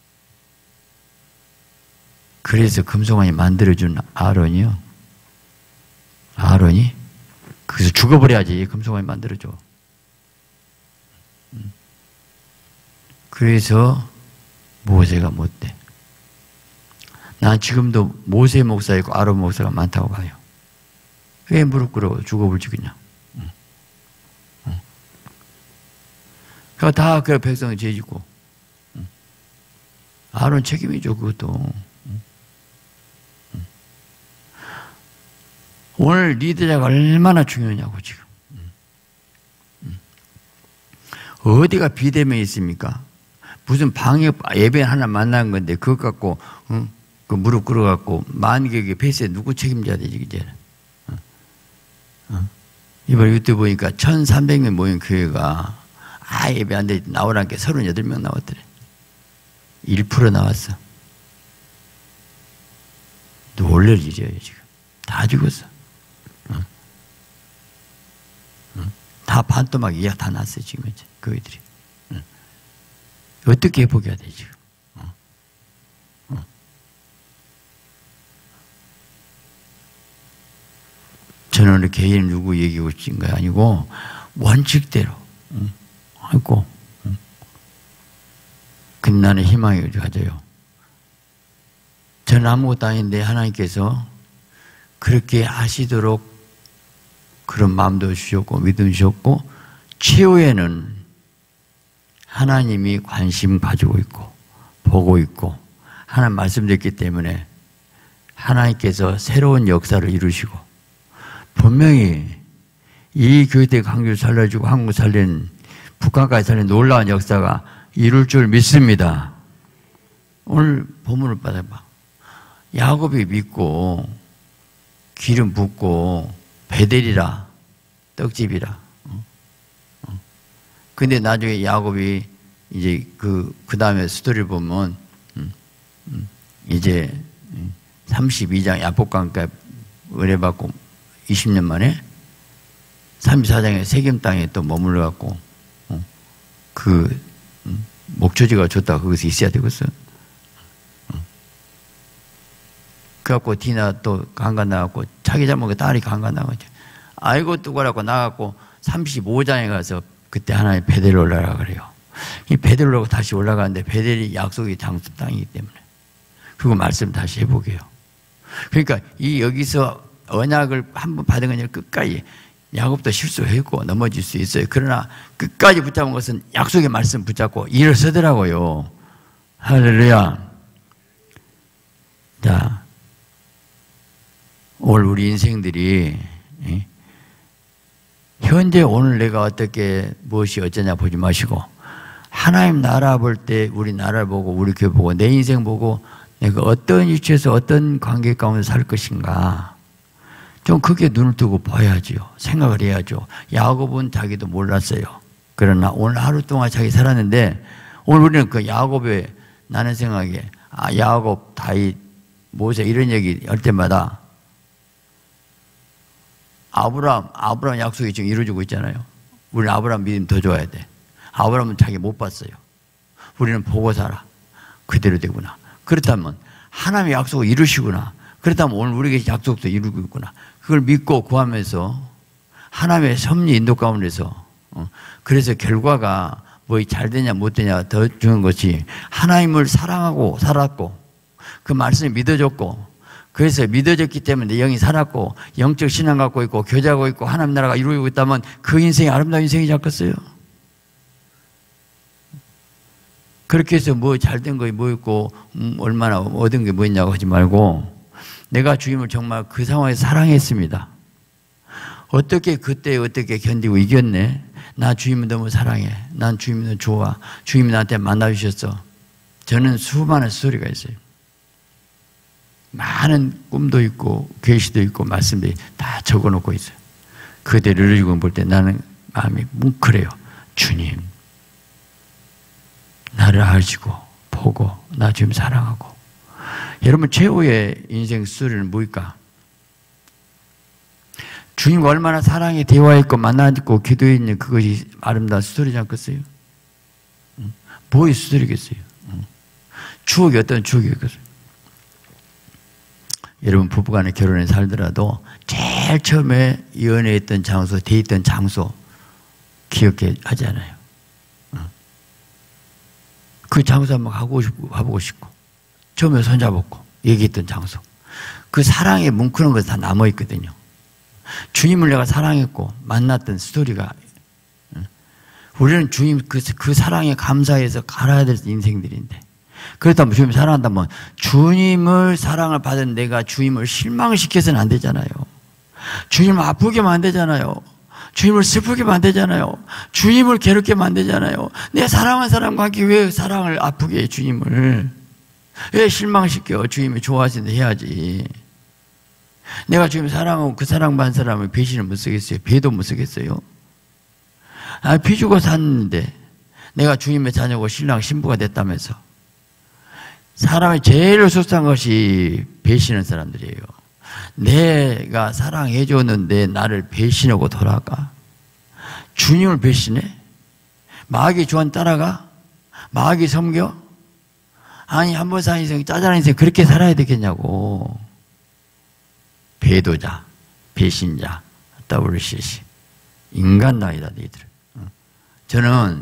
그래서 금송아지 만들어준 아론이요. 아론이 그래서 죽어버려야지 금송아지 만들어줘. 그래서 모세가 못돼. 난 지금도 모세 목사 있고 아론 목사가 많다고 봐요. 왜 무릎 꿇어 죽어버리지 그냥. 그러니까 다 그 백성을 죄지고 아론 책임이죠 그것도. 오늘 리더자가 얼마나 중요하냐고 지금. 어디가 비대면이 있습니까? 무슨 방역 예배 하나 만난 건데 그것 갖고 그 무릎 꿇어갖고 만객의 폐쇄 누구 책임져야 되지 이제. 이번 유튜브 보니까 1,300명 모인 교회가 예배 안 돼 나오라는 게 38명 나왔더래. 1% 나왔어. 놀랄 일이에요 지금. 다 죽었어. 다 반토막 이약 다 났어요 지금 이제 교회들이. 어떻게 회복해야 돼 지금? 저는 오늘 개인 누구 얘기하고 싶은 거 아니고 원칙대로 하고 근데 나는 희망을 가져요. 저는 아무것도 아닌데 하나님께서 그렇게 하시도록 그런 마음도 주셨고 믿음 주셨고 최후에는 하나님이 관심 가지고 있고 보고 있고 하나님 말씀드렸기 때문에 하나님께서 새로운 역사를 이루시고 분명히 이 교회대 강주 살려주고 한국 살린 북한까지 살린 놀라운 역사가 이룰 줄 믿습니다. 오늘 본문을 받아봐. 야곱이 믿고 기름 붓고 베델이라 떡집이라. 근데 나중에 야곱이 이제 그 다음에 스토리를 보면 이제 32장 야복강가 의뢰받고 20년 만에 34장의 세겜 땅에 또 머물러 갖고 그 목초지가 좋다 거기서 있어야 되겠어. 그래갖고 디나 또 강간 나갔고 자기 잘못에 딸이 강간 나갔죠. 아이고 뚜거라고 나갔고 35장에 가서 그때 하나님 베델로 올라가라 그래요. 이 베델로 다시 올라가는데 베델이 약속의 장수 땅이기 때문에 그거 말씀 다시 해보게요. 그러니까 이 여기서 언약을 한번 받은 건 끝까지 야곱도 실수했고 넘어질 수 있어요. 그러나 끝까지 붙잡은 것은 약속의 말씀 붙잡고 일어서더라고요. 할렐루야. 자, 오늘 우리 인생들이 현재 오늘 내가 어떻게 무엇이 어쩌냐 보지 마시고 하나님 나라 볼 때 우리 나라를 보고 우리 교회 보고 내 인생 보고 내가 어떤 위치에서 어떤 관계 가운데 살 것인가 좀 크게 눈을 뜨고 봐야지요. 생각을 해야죠. 야곱은 자기도 몰랐어요. 그러나 오늘 하루 동안 자기 살았는데 오늘 우리는 그 야곱의 나는 생각에 야곱, 다윗, 모세 이런 얘기 할 때마다 아브라함 약속이 지금 이루어지고 있잖아요. 우리는 아브라함 믿음 더 줘야 돼. 아브라함은 자기 못 봤어요. 우리는 보고 살아. 그대로 되구나. 그렇다면 하나님의 약속을 이루시구나. 그렇다면 오늘 우리에게 약속도 이루고 있구나. 그걸 믿고 구하면서 하나님의 섭리 인도 가운데서 그래서 결과가 뭐 잘 되냐 못 되냐 더 중요한 것이 하나님을 사랑하고 살았고 그 말씀이 믿어졌고 그래서 믿어졌기 때문에 내 영이 살았고 영적 신앙 갖고 있고 교제하고 있고 하나님 나라가 이루어지고 있다면 그 인생이 아름다운 인생이지 않겠어요? 그렇게 해서 뭐 잘된 거 뭐 있고 얼마나 얻은 게 뭐 있냐고 하지 말고 내가 주님을 정말 그 상황에서 사랑했습니다. 어떻게 그때 어떻게 견디고 이겼네. 나 주님을 너무 사랑해. 난 주님이 너무 좋아. 주님이 나한테 만나주셨어. 저는 수많은 스토리가 있어요. 많은 꿈도 있고 계시도 있고 말씀도 다 적어놓고 있어요. 그대를 읽고 볼 때 나는 마음이 뭉클해요. 주님 나를 아시고 보고 나 지금 사랑하고. 여러분 최후의 인생 스토리는 뭘까? 주님과 얼마나 사랑에 대화했고 만나고 기도했는 그것이 아름다운 스토리지 않겠어요? 뭐의 스토리겠어요? 추억이 어떤 추억이겠어요? 여러분 부부간에 결혼해 살더라도 제일 처음에 연애했던 장소, 데이트했던 장소 기억해 하잖아요. 그 장소 한번 가보고 싶고 처음에 손잡았고 얘기했던 장소 그 사랑에 뭉클한 것이 다 남아있거든요. 주님을 내가 사랑했고 만났던 스토리가 우리는 주님 그 사랑에 감사해서 갈아야 될 인생들인데 그렇다면 주님 사랑한다면 주님을 사랑을 받은 내가 주님을 실망시켜서는 안 되잖아요. 주님을 아프게 만들잖아요. 주님을 슬프게 만들잖아요. 주님을 괴롭게 만들잖아요. 내 사랑한 사람과 함께 왜 사랑을 아프게 해 주님을 왜 실망시켜? 주님이 좋아하시는데 해야지. 내가 주님 사랑하고 그 사랑받은 사람을 배신을 못 쓰겠어요? 배도 못 쓰겠어요? 비주고 샀는데 내가 주님의 자녀고 신랑 신부가 됐다면서 사람이 제일 속상한 것이 배신하는 사람들이에요. 내가 사랑해 줬는데 나를 배신하고 돌아가. 주님을 배신해? 마귀 조언 따라가? 마귀 섬겨? 아니 한번 산 인생 짜잘한 인생 그렇게 살아야 되겠냐고. 배도자, 배신자, WCC 인간다이다 너희들. 저는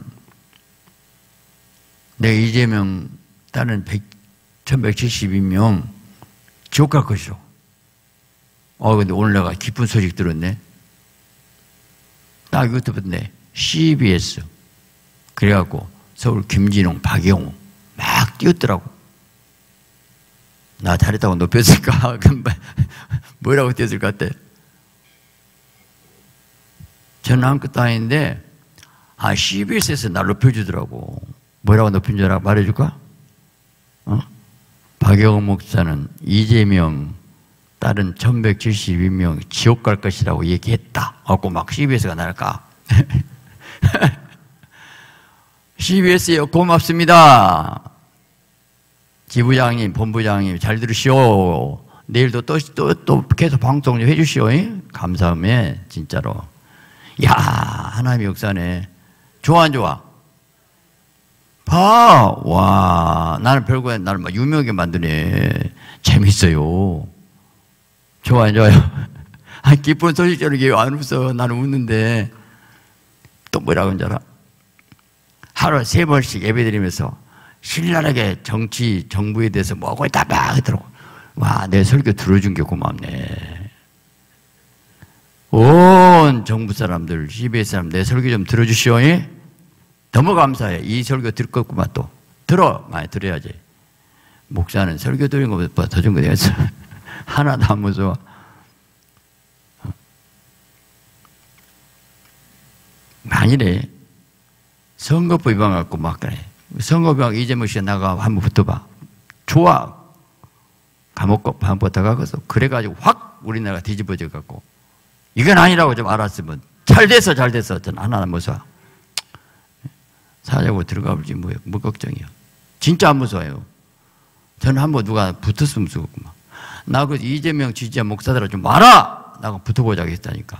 내가 이재명 다른 1172명 지옥 갈 것이로. 근데 오늘 내가 기쁜 소식 들었네. 딱 이것도 봤네. CBS. 그래갖고 서울 김진홍, 박영호 막 뛰었더라고. 나 잘했다고 높였을까? 뭐라고 뛰었을 것 같아? 저는 아무것도 아닌데 CBS에서 날 높여주더라고. 뭐라고 높인 줄 알아? 말해줄까? 박영호 목사는 이재명 다른 1172명 지옥 갈 것이라고 얘기했다. 하고 막 CBS가 날까? CBS요 고맙습니다. 지부장님, 본부장님 잘 들으시오. 내일도 또 계속 방송 좀 해주시오. 감사함에 진짜로. 야, 하나님의 역사네. 좋아 안 좋아? 봐. 와, 나는 별거야. 나를 막 유명하게 만드네. 재밌어요. 좋아 안 좋아요? 아니, 기쁜 소식처럼 이게 안 웃어. 나는 웃는데. 또 뭐라고 하는 줄 알아? 하루에 3번씩 예배드리면서 신랄하게 정치, 정부에 대해서 뭐고 다 막 하더라고. 와, 내 설교 들어준 게 고맙네. 온 정부 사람들, CBS 사람 내 설교 좀 들어주시오. 너무 감사해. 이 설교 들을 거구만 또. 많이 들어야지. 목사는 설교 드린 것보다 더 준 거 되겠어. 하나도 안 무서워. 아니래. 선거법 위반 갖고 막 그래. 선거법 위반 이재명 씨가 나가 한번 붙어봐. 좋아. 감옥 한번 더 가서 그래가지고 확 우리나라가 뒤집어져 갖고 이건 아니라고 좀 알았으면 잘 됐어. 저는 하나 안 무서워. 사자고 들어가 볼지 뭐 걱정이야. 진짜 안 무서워요. 저는 한번 누가 붙었으면 무서웠구만. 나 그 이재명 지지자 목사들아 좀 와라! 나가 붙어보자고 했다니까.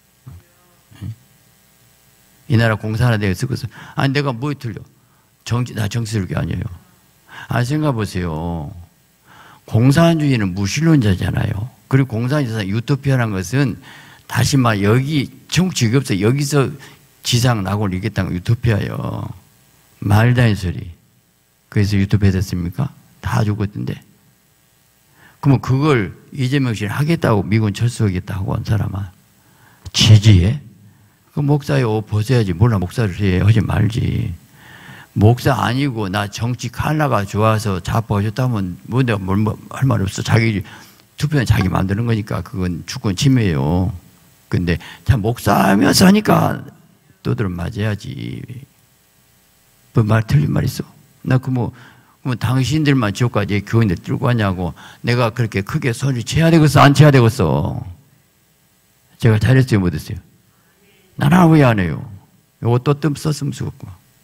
이 나라 공산화 되어 쓰고서 아니 내가 뭐에 틀려? 나 정치설교 아니에요. 아니 생각해보세요. 공산주의는 무신론자잖아요. 그리고 공산주의 유토피아라는 것은 다시 말 여기 정치 없어 여기서 지상 낙원을 이겼다는 거 유토피아예요. 말도 안 되는 소리. 그래서 유토피아 됐습니까? 다 죽었던데. 그러면 그걸 이재명 씨는 하겠다고 미군 철수하겠다고 한 사람은 지지해? 그 목사의 옷 벗어야지. 몰라 목사를 해. 하지 말지. 목사 아니고 나 정치 칼라가 좋아서 좌파가 좋다면 뭐 내가 할 말 없어. 자기 투표는 자기 만드는 거니까 그건 주권 침해예요. 근데 참 목사하면서 하니까 또들은 맞아야지. 뭐 말 틀린 말 있어. 나 그뭐 당신들만 지옥까지 교인들 들고 가냐고 내가 그렇게 크게 소리쳐야 되겠어 안 쳐야 되겠어. 제가 잘했어요 못했어요? 나는 왜 안 해요? 요거 또 뜸 썼으면 좋겠고.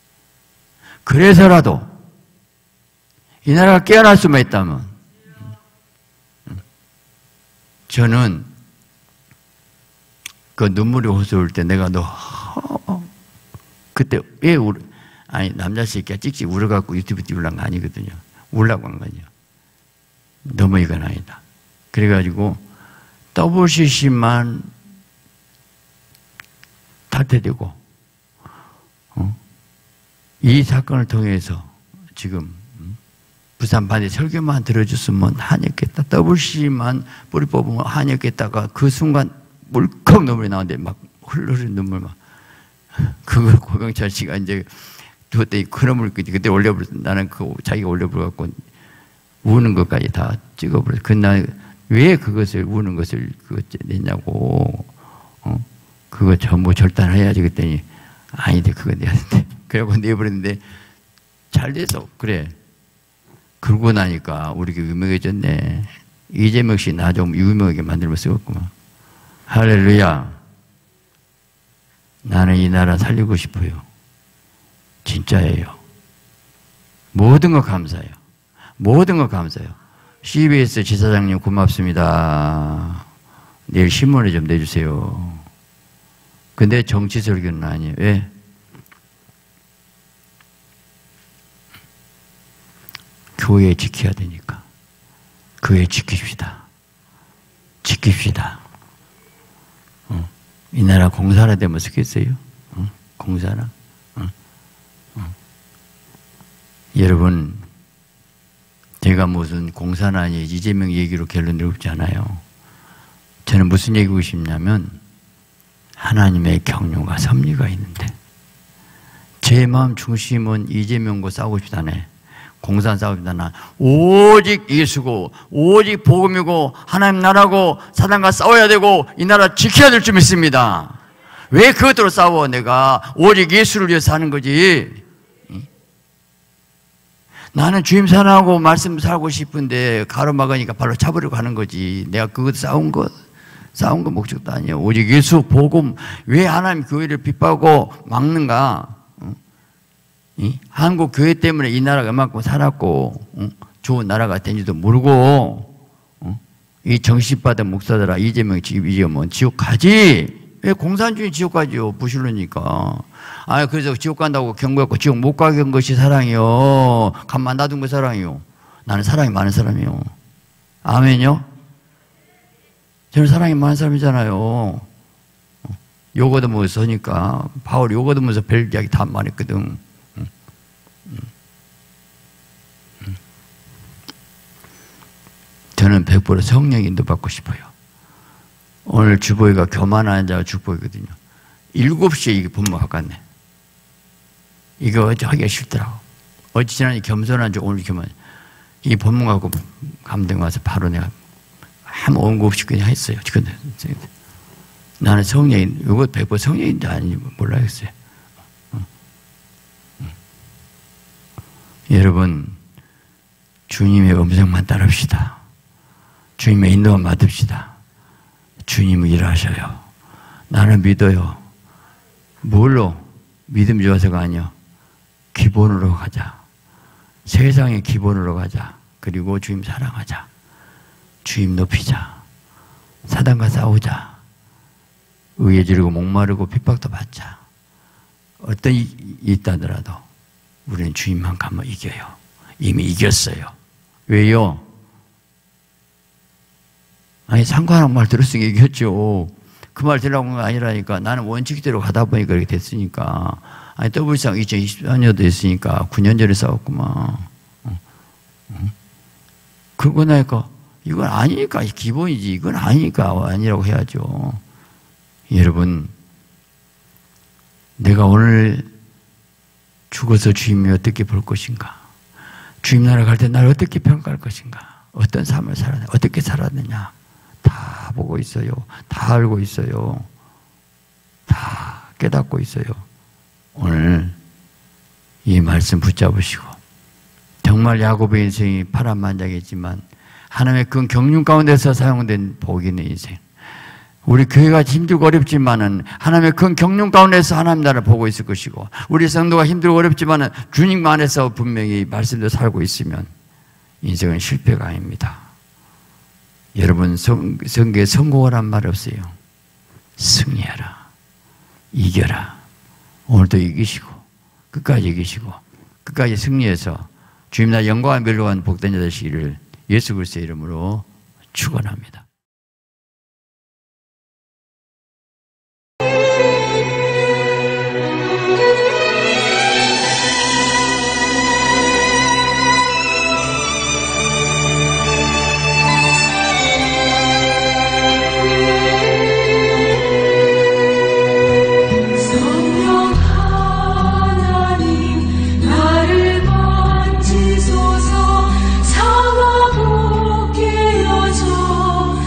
그래서라도 이 나라가 깨어날 수만 있다면 저는 그 눈물이 호소할 때 내가 그때 왜 아니 남자 새끼가 찍찍 울어갖고 유튜브 띄우려는 거 아니거든요. 울라고 한 거죠. 너무 이건 아니다. 그래가지고 WCC만 탈퇴되고 이 사건을 통해서 지금 부산 반대 설교만 들어줬으면 한였겠다. WCC만 뿌리 뽑으면 한였겠다가 그 순간 물컥 눈물이 나오는데 막 흘러흐르는 눈물 막 그걸 고병철 씨가 이제 그때 그놈을 그때 올려버렸어. 나는 그 자기가 올려버려갖고 우는 것까지 다 찍어버렸어. 그날 왜 그것을 우는 것을 그거 냈냐고. 그거 전부 절단해야지 그랬더니 아닌데 그거 내야 되는데 그래갖고 내버렸는데 잘 돼서 그래. 그러고 나니까 우리가 유명해졌네. 이재명 씨 나 좀 유명하게 만들면 쓰겠구만. 할렐루야. 나는 이 나라 살리고 싶어요. 진짜예요. 모든 거 감사해요. 모든 거 감사해요. CBS 지사장님 고맙습니다. 내일 신문에 좀 내주세요. 근데 정치 설교는 아니에요. 왜? 교회 지켜야 되니까. 교회 지킵시다. 지킵시다. 이 나라 공산화 되면 쓰겠어요? 공산화? 여러분, 제가 무슨 공산화니 이재명 얘기로 결론 내고 싶지 않아요. 저는 무슨 얘기하고 싶냐면 하나님의 경륜과 섭리가 있는데 제 마음 중심은 이재명과 싸우고 싶지 않아요. 공산 싸우고 싶지 않아. 오직 예수고 오직 복음이고 하나님 나라고 사단과 싸워야 되고 이 나라 지켜야 될 줄 믿습니다. 왜 그것으로 싸워? 내가 오직 예수를 위해서 하는 거지. 나는 주임 사랑하고 말씀 살고 싶은데 가로막으니까 발로 차버리고 하는 거지. 내가 그것 싸운 거 목적도 아니에요. 오직 예수 복음. 왜 하나님 교회를 핍박하고 막는가? 한국 교회 때문에 이 나라가 이만큼 살았고 좋은 나라가 된지도 모르고 이 정신받은 목사들아, 이재명 지금 지옥 가지. 왜 공산주의 지옥 가지요? 부실르니까. 아, 그래서 지옥 간다고 경고했고 지옥 못 가게 한 것이 사랑이요. 가만 놔둔 거 사랑이요. 나는 사랑이 많은 사람이요. 아멘요? 저는 사랑이 많은 사람이잖아요. 욕 얻으면서 하니까 바울 욕 얻으면서 별 이야기 다 말했거든. 저는 100% 성령 인도받고 싶어요. 오늘 주보이가 교만한 자가 주보이거든요. 7시에 이게 본문 갖고 왔네. 이거 하기가 싫더라고. 어찌 지난해 겸손한 줄 오늘 겸손한 이 본문 갖고 감동 와서 바로 내가 아무 원고 없이 그냥 했어요. 나는 성령인, 이거 100% 성령인지 아닌지 몰라야겠어요. 여러분, 주님의 음성만 따릅시다. 주님의 인도만 받읍시다. 주님은 일하셔요. 나는 믿어요. 뭘로? 믿음 좋아서가 아니요. 기본으로 가자. 세상의 기본으로 가자. 그리고 주님 사랑하자. 주님 높이자. 사단과 싸우자. 의에 지르고 목마르고 핍박도 받자. 어떤 일이 있다더라도 우리는 주님만 가면 이겨요. 이미 이겼어요. 왜요? 아니, 상관한 말 들었으니까 이겼죠. 그 말 들으려고 한 거 아니라니까. 나는 원칙대로 가다 보니까 이렇게 됐으니까. 아니, 더블상 2024년도 됐으니까 9년 전에 싸웠구만. 그러고 나니까 이건 아니니까 기본이지. 이건 아니니까 아니라고 해야죠. 여러분, 내가 오늘 죽어서 주님이 어떻게 볼 것인가? 주님 나라 갈 때 나를 어떻게 평가할 것인가? 어떤 삶을 살았냐? 어떻게 살았느냐? 다 보고 있어요. 다 알고 있어요. 다 깨닫고 있어요. 오늘 이 말씀 붙잡으시고 정말 야곱의 인생이 파란만장했지만 하나님의 그 경륜 가운데서 사용된 복이 있는 인생. 우리 교회가 힘들고 어렵지만은 하나님의 큰 경륜 가운데서 하나님 나라를 보고 있을 것이고 우리 성도가 힘들고 어렵지만은 주님 안에서 분명히 말씀도 살고 있으면 인생은 실패가 아닙니다. 여러분, 성경에 성공하란 말 없어요. 승리하라. 이겨라. 오늘도 이기시고 끝까지 이기시고 끝까지 승리해서 주님 나라 영광과 멸로한 복된 자 되시기를 예수 그리스도의 이름으로 축원합니다. 사와 복게 여줘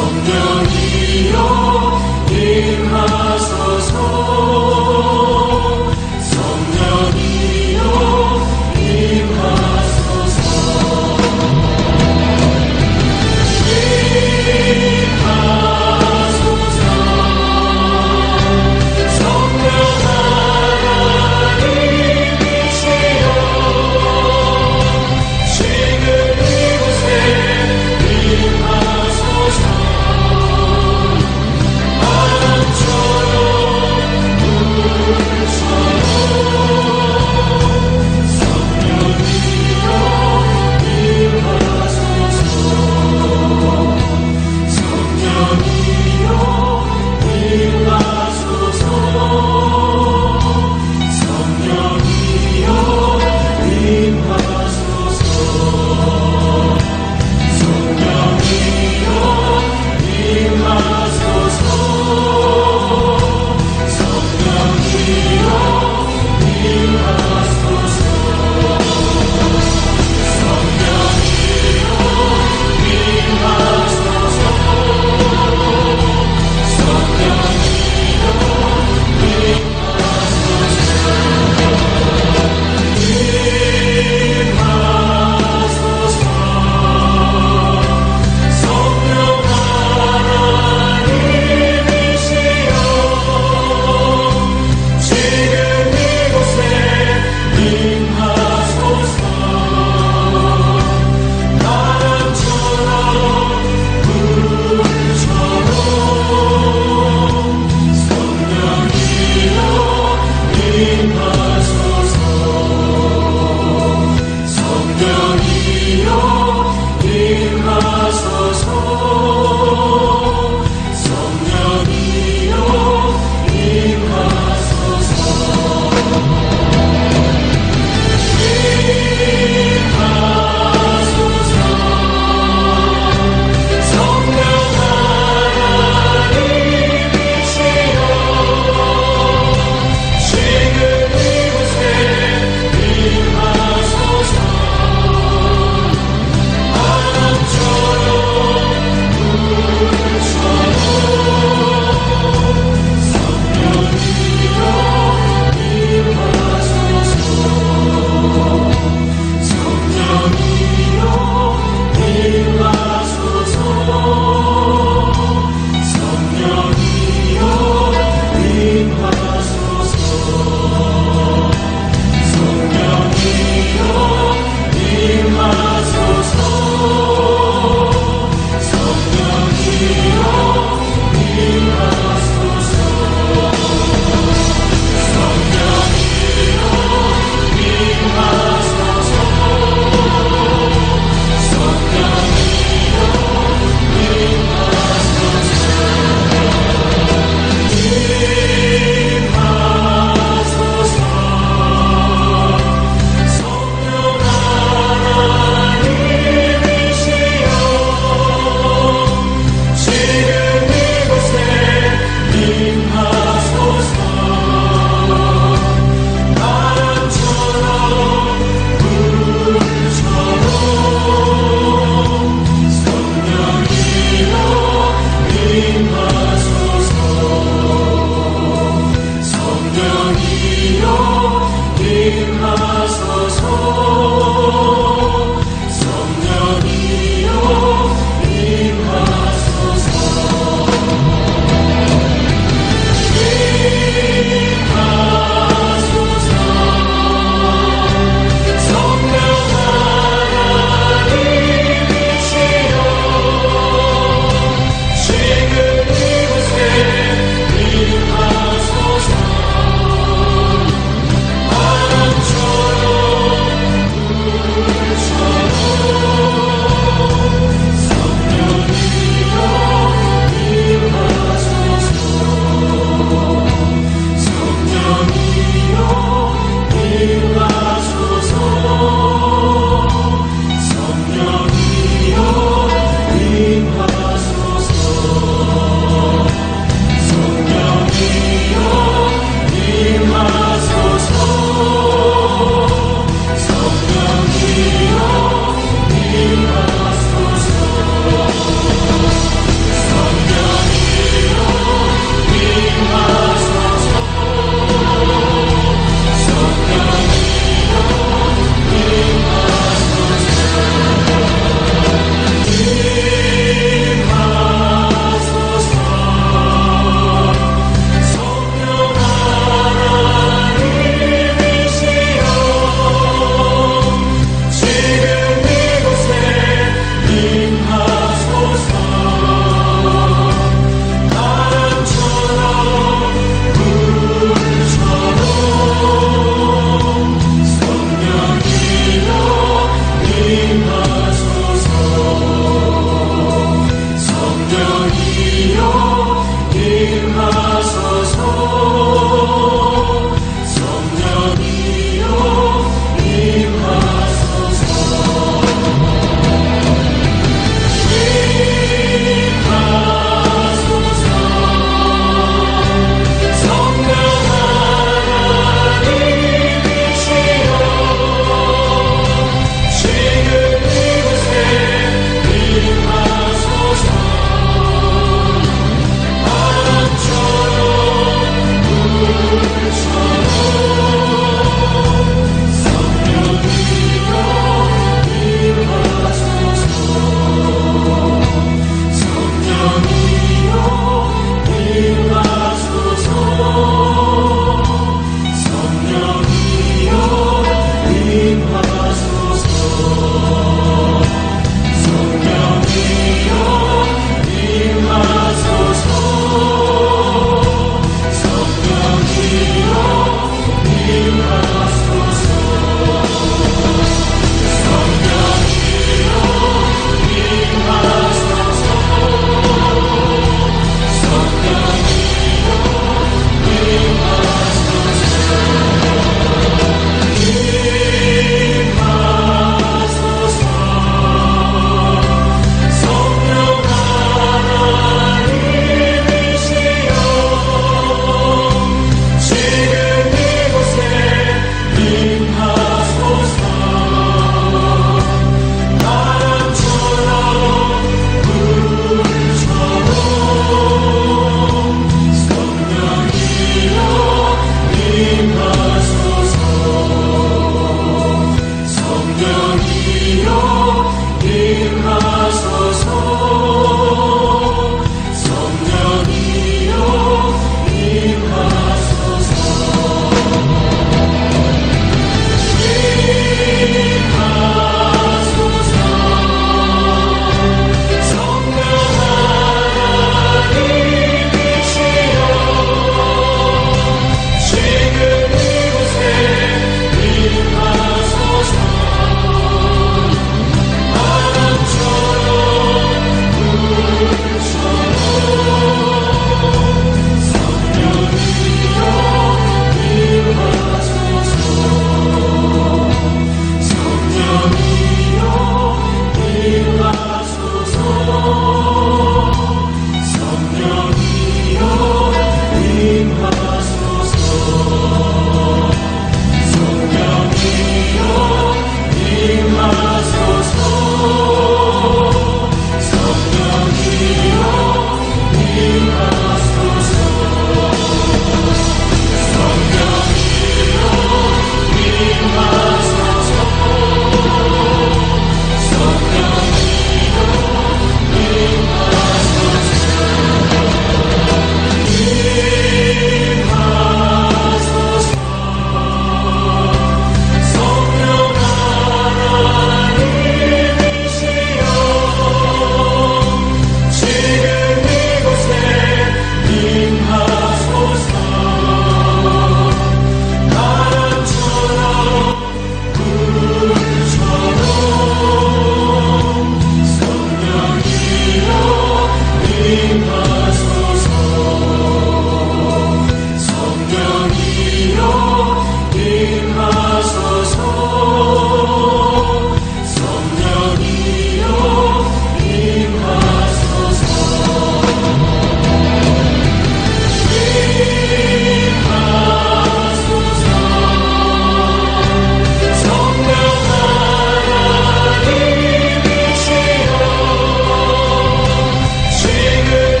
지금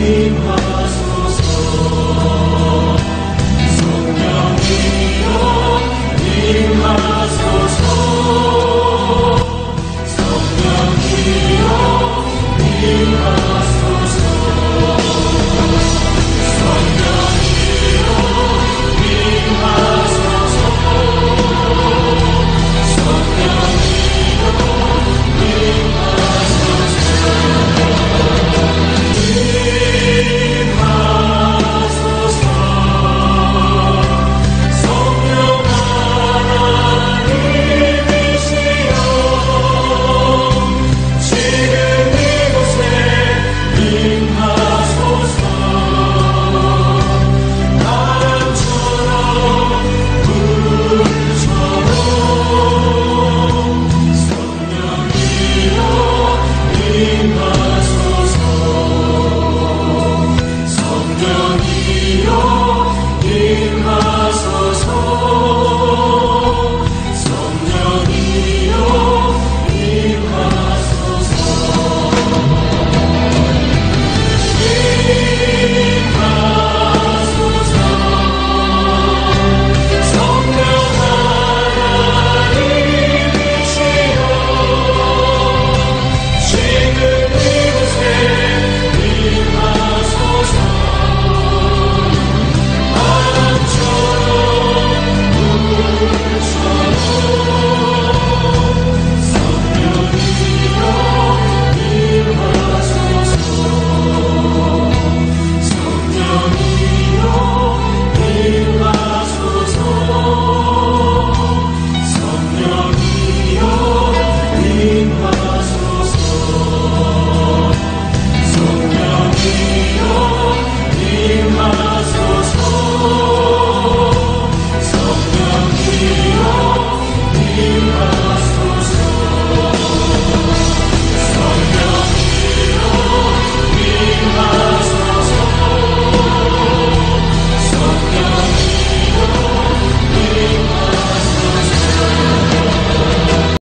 주님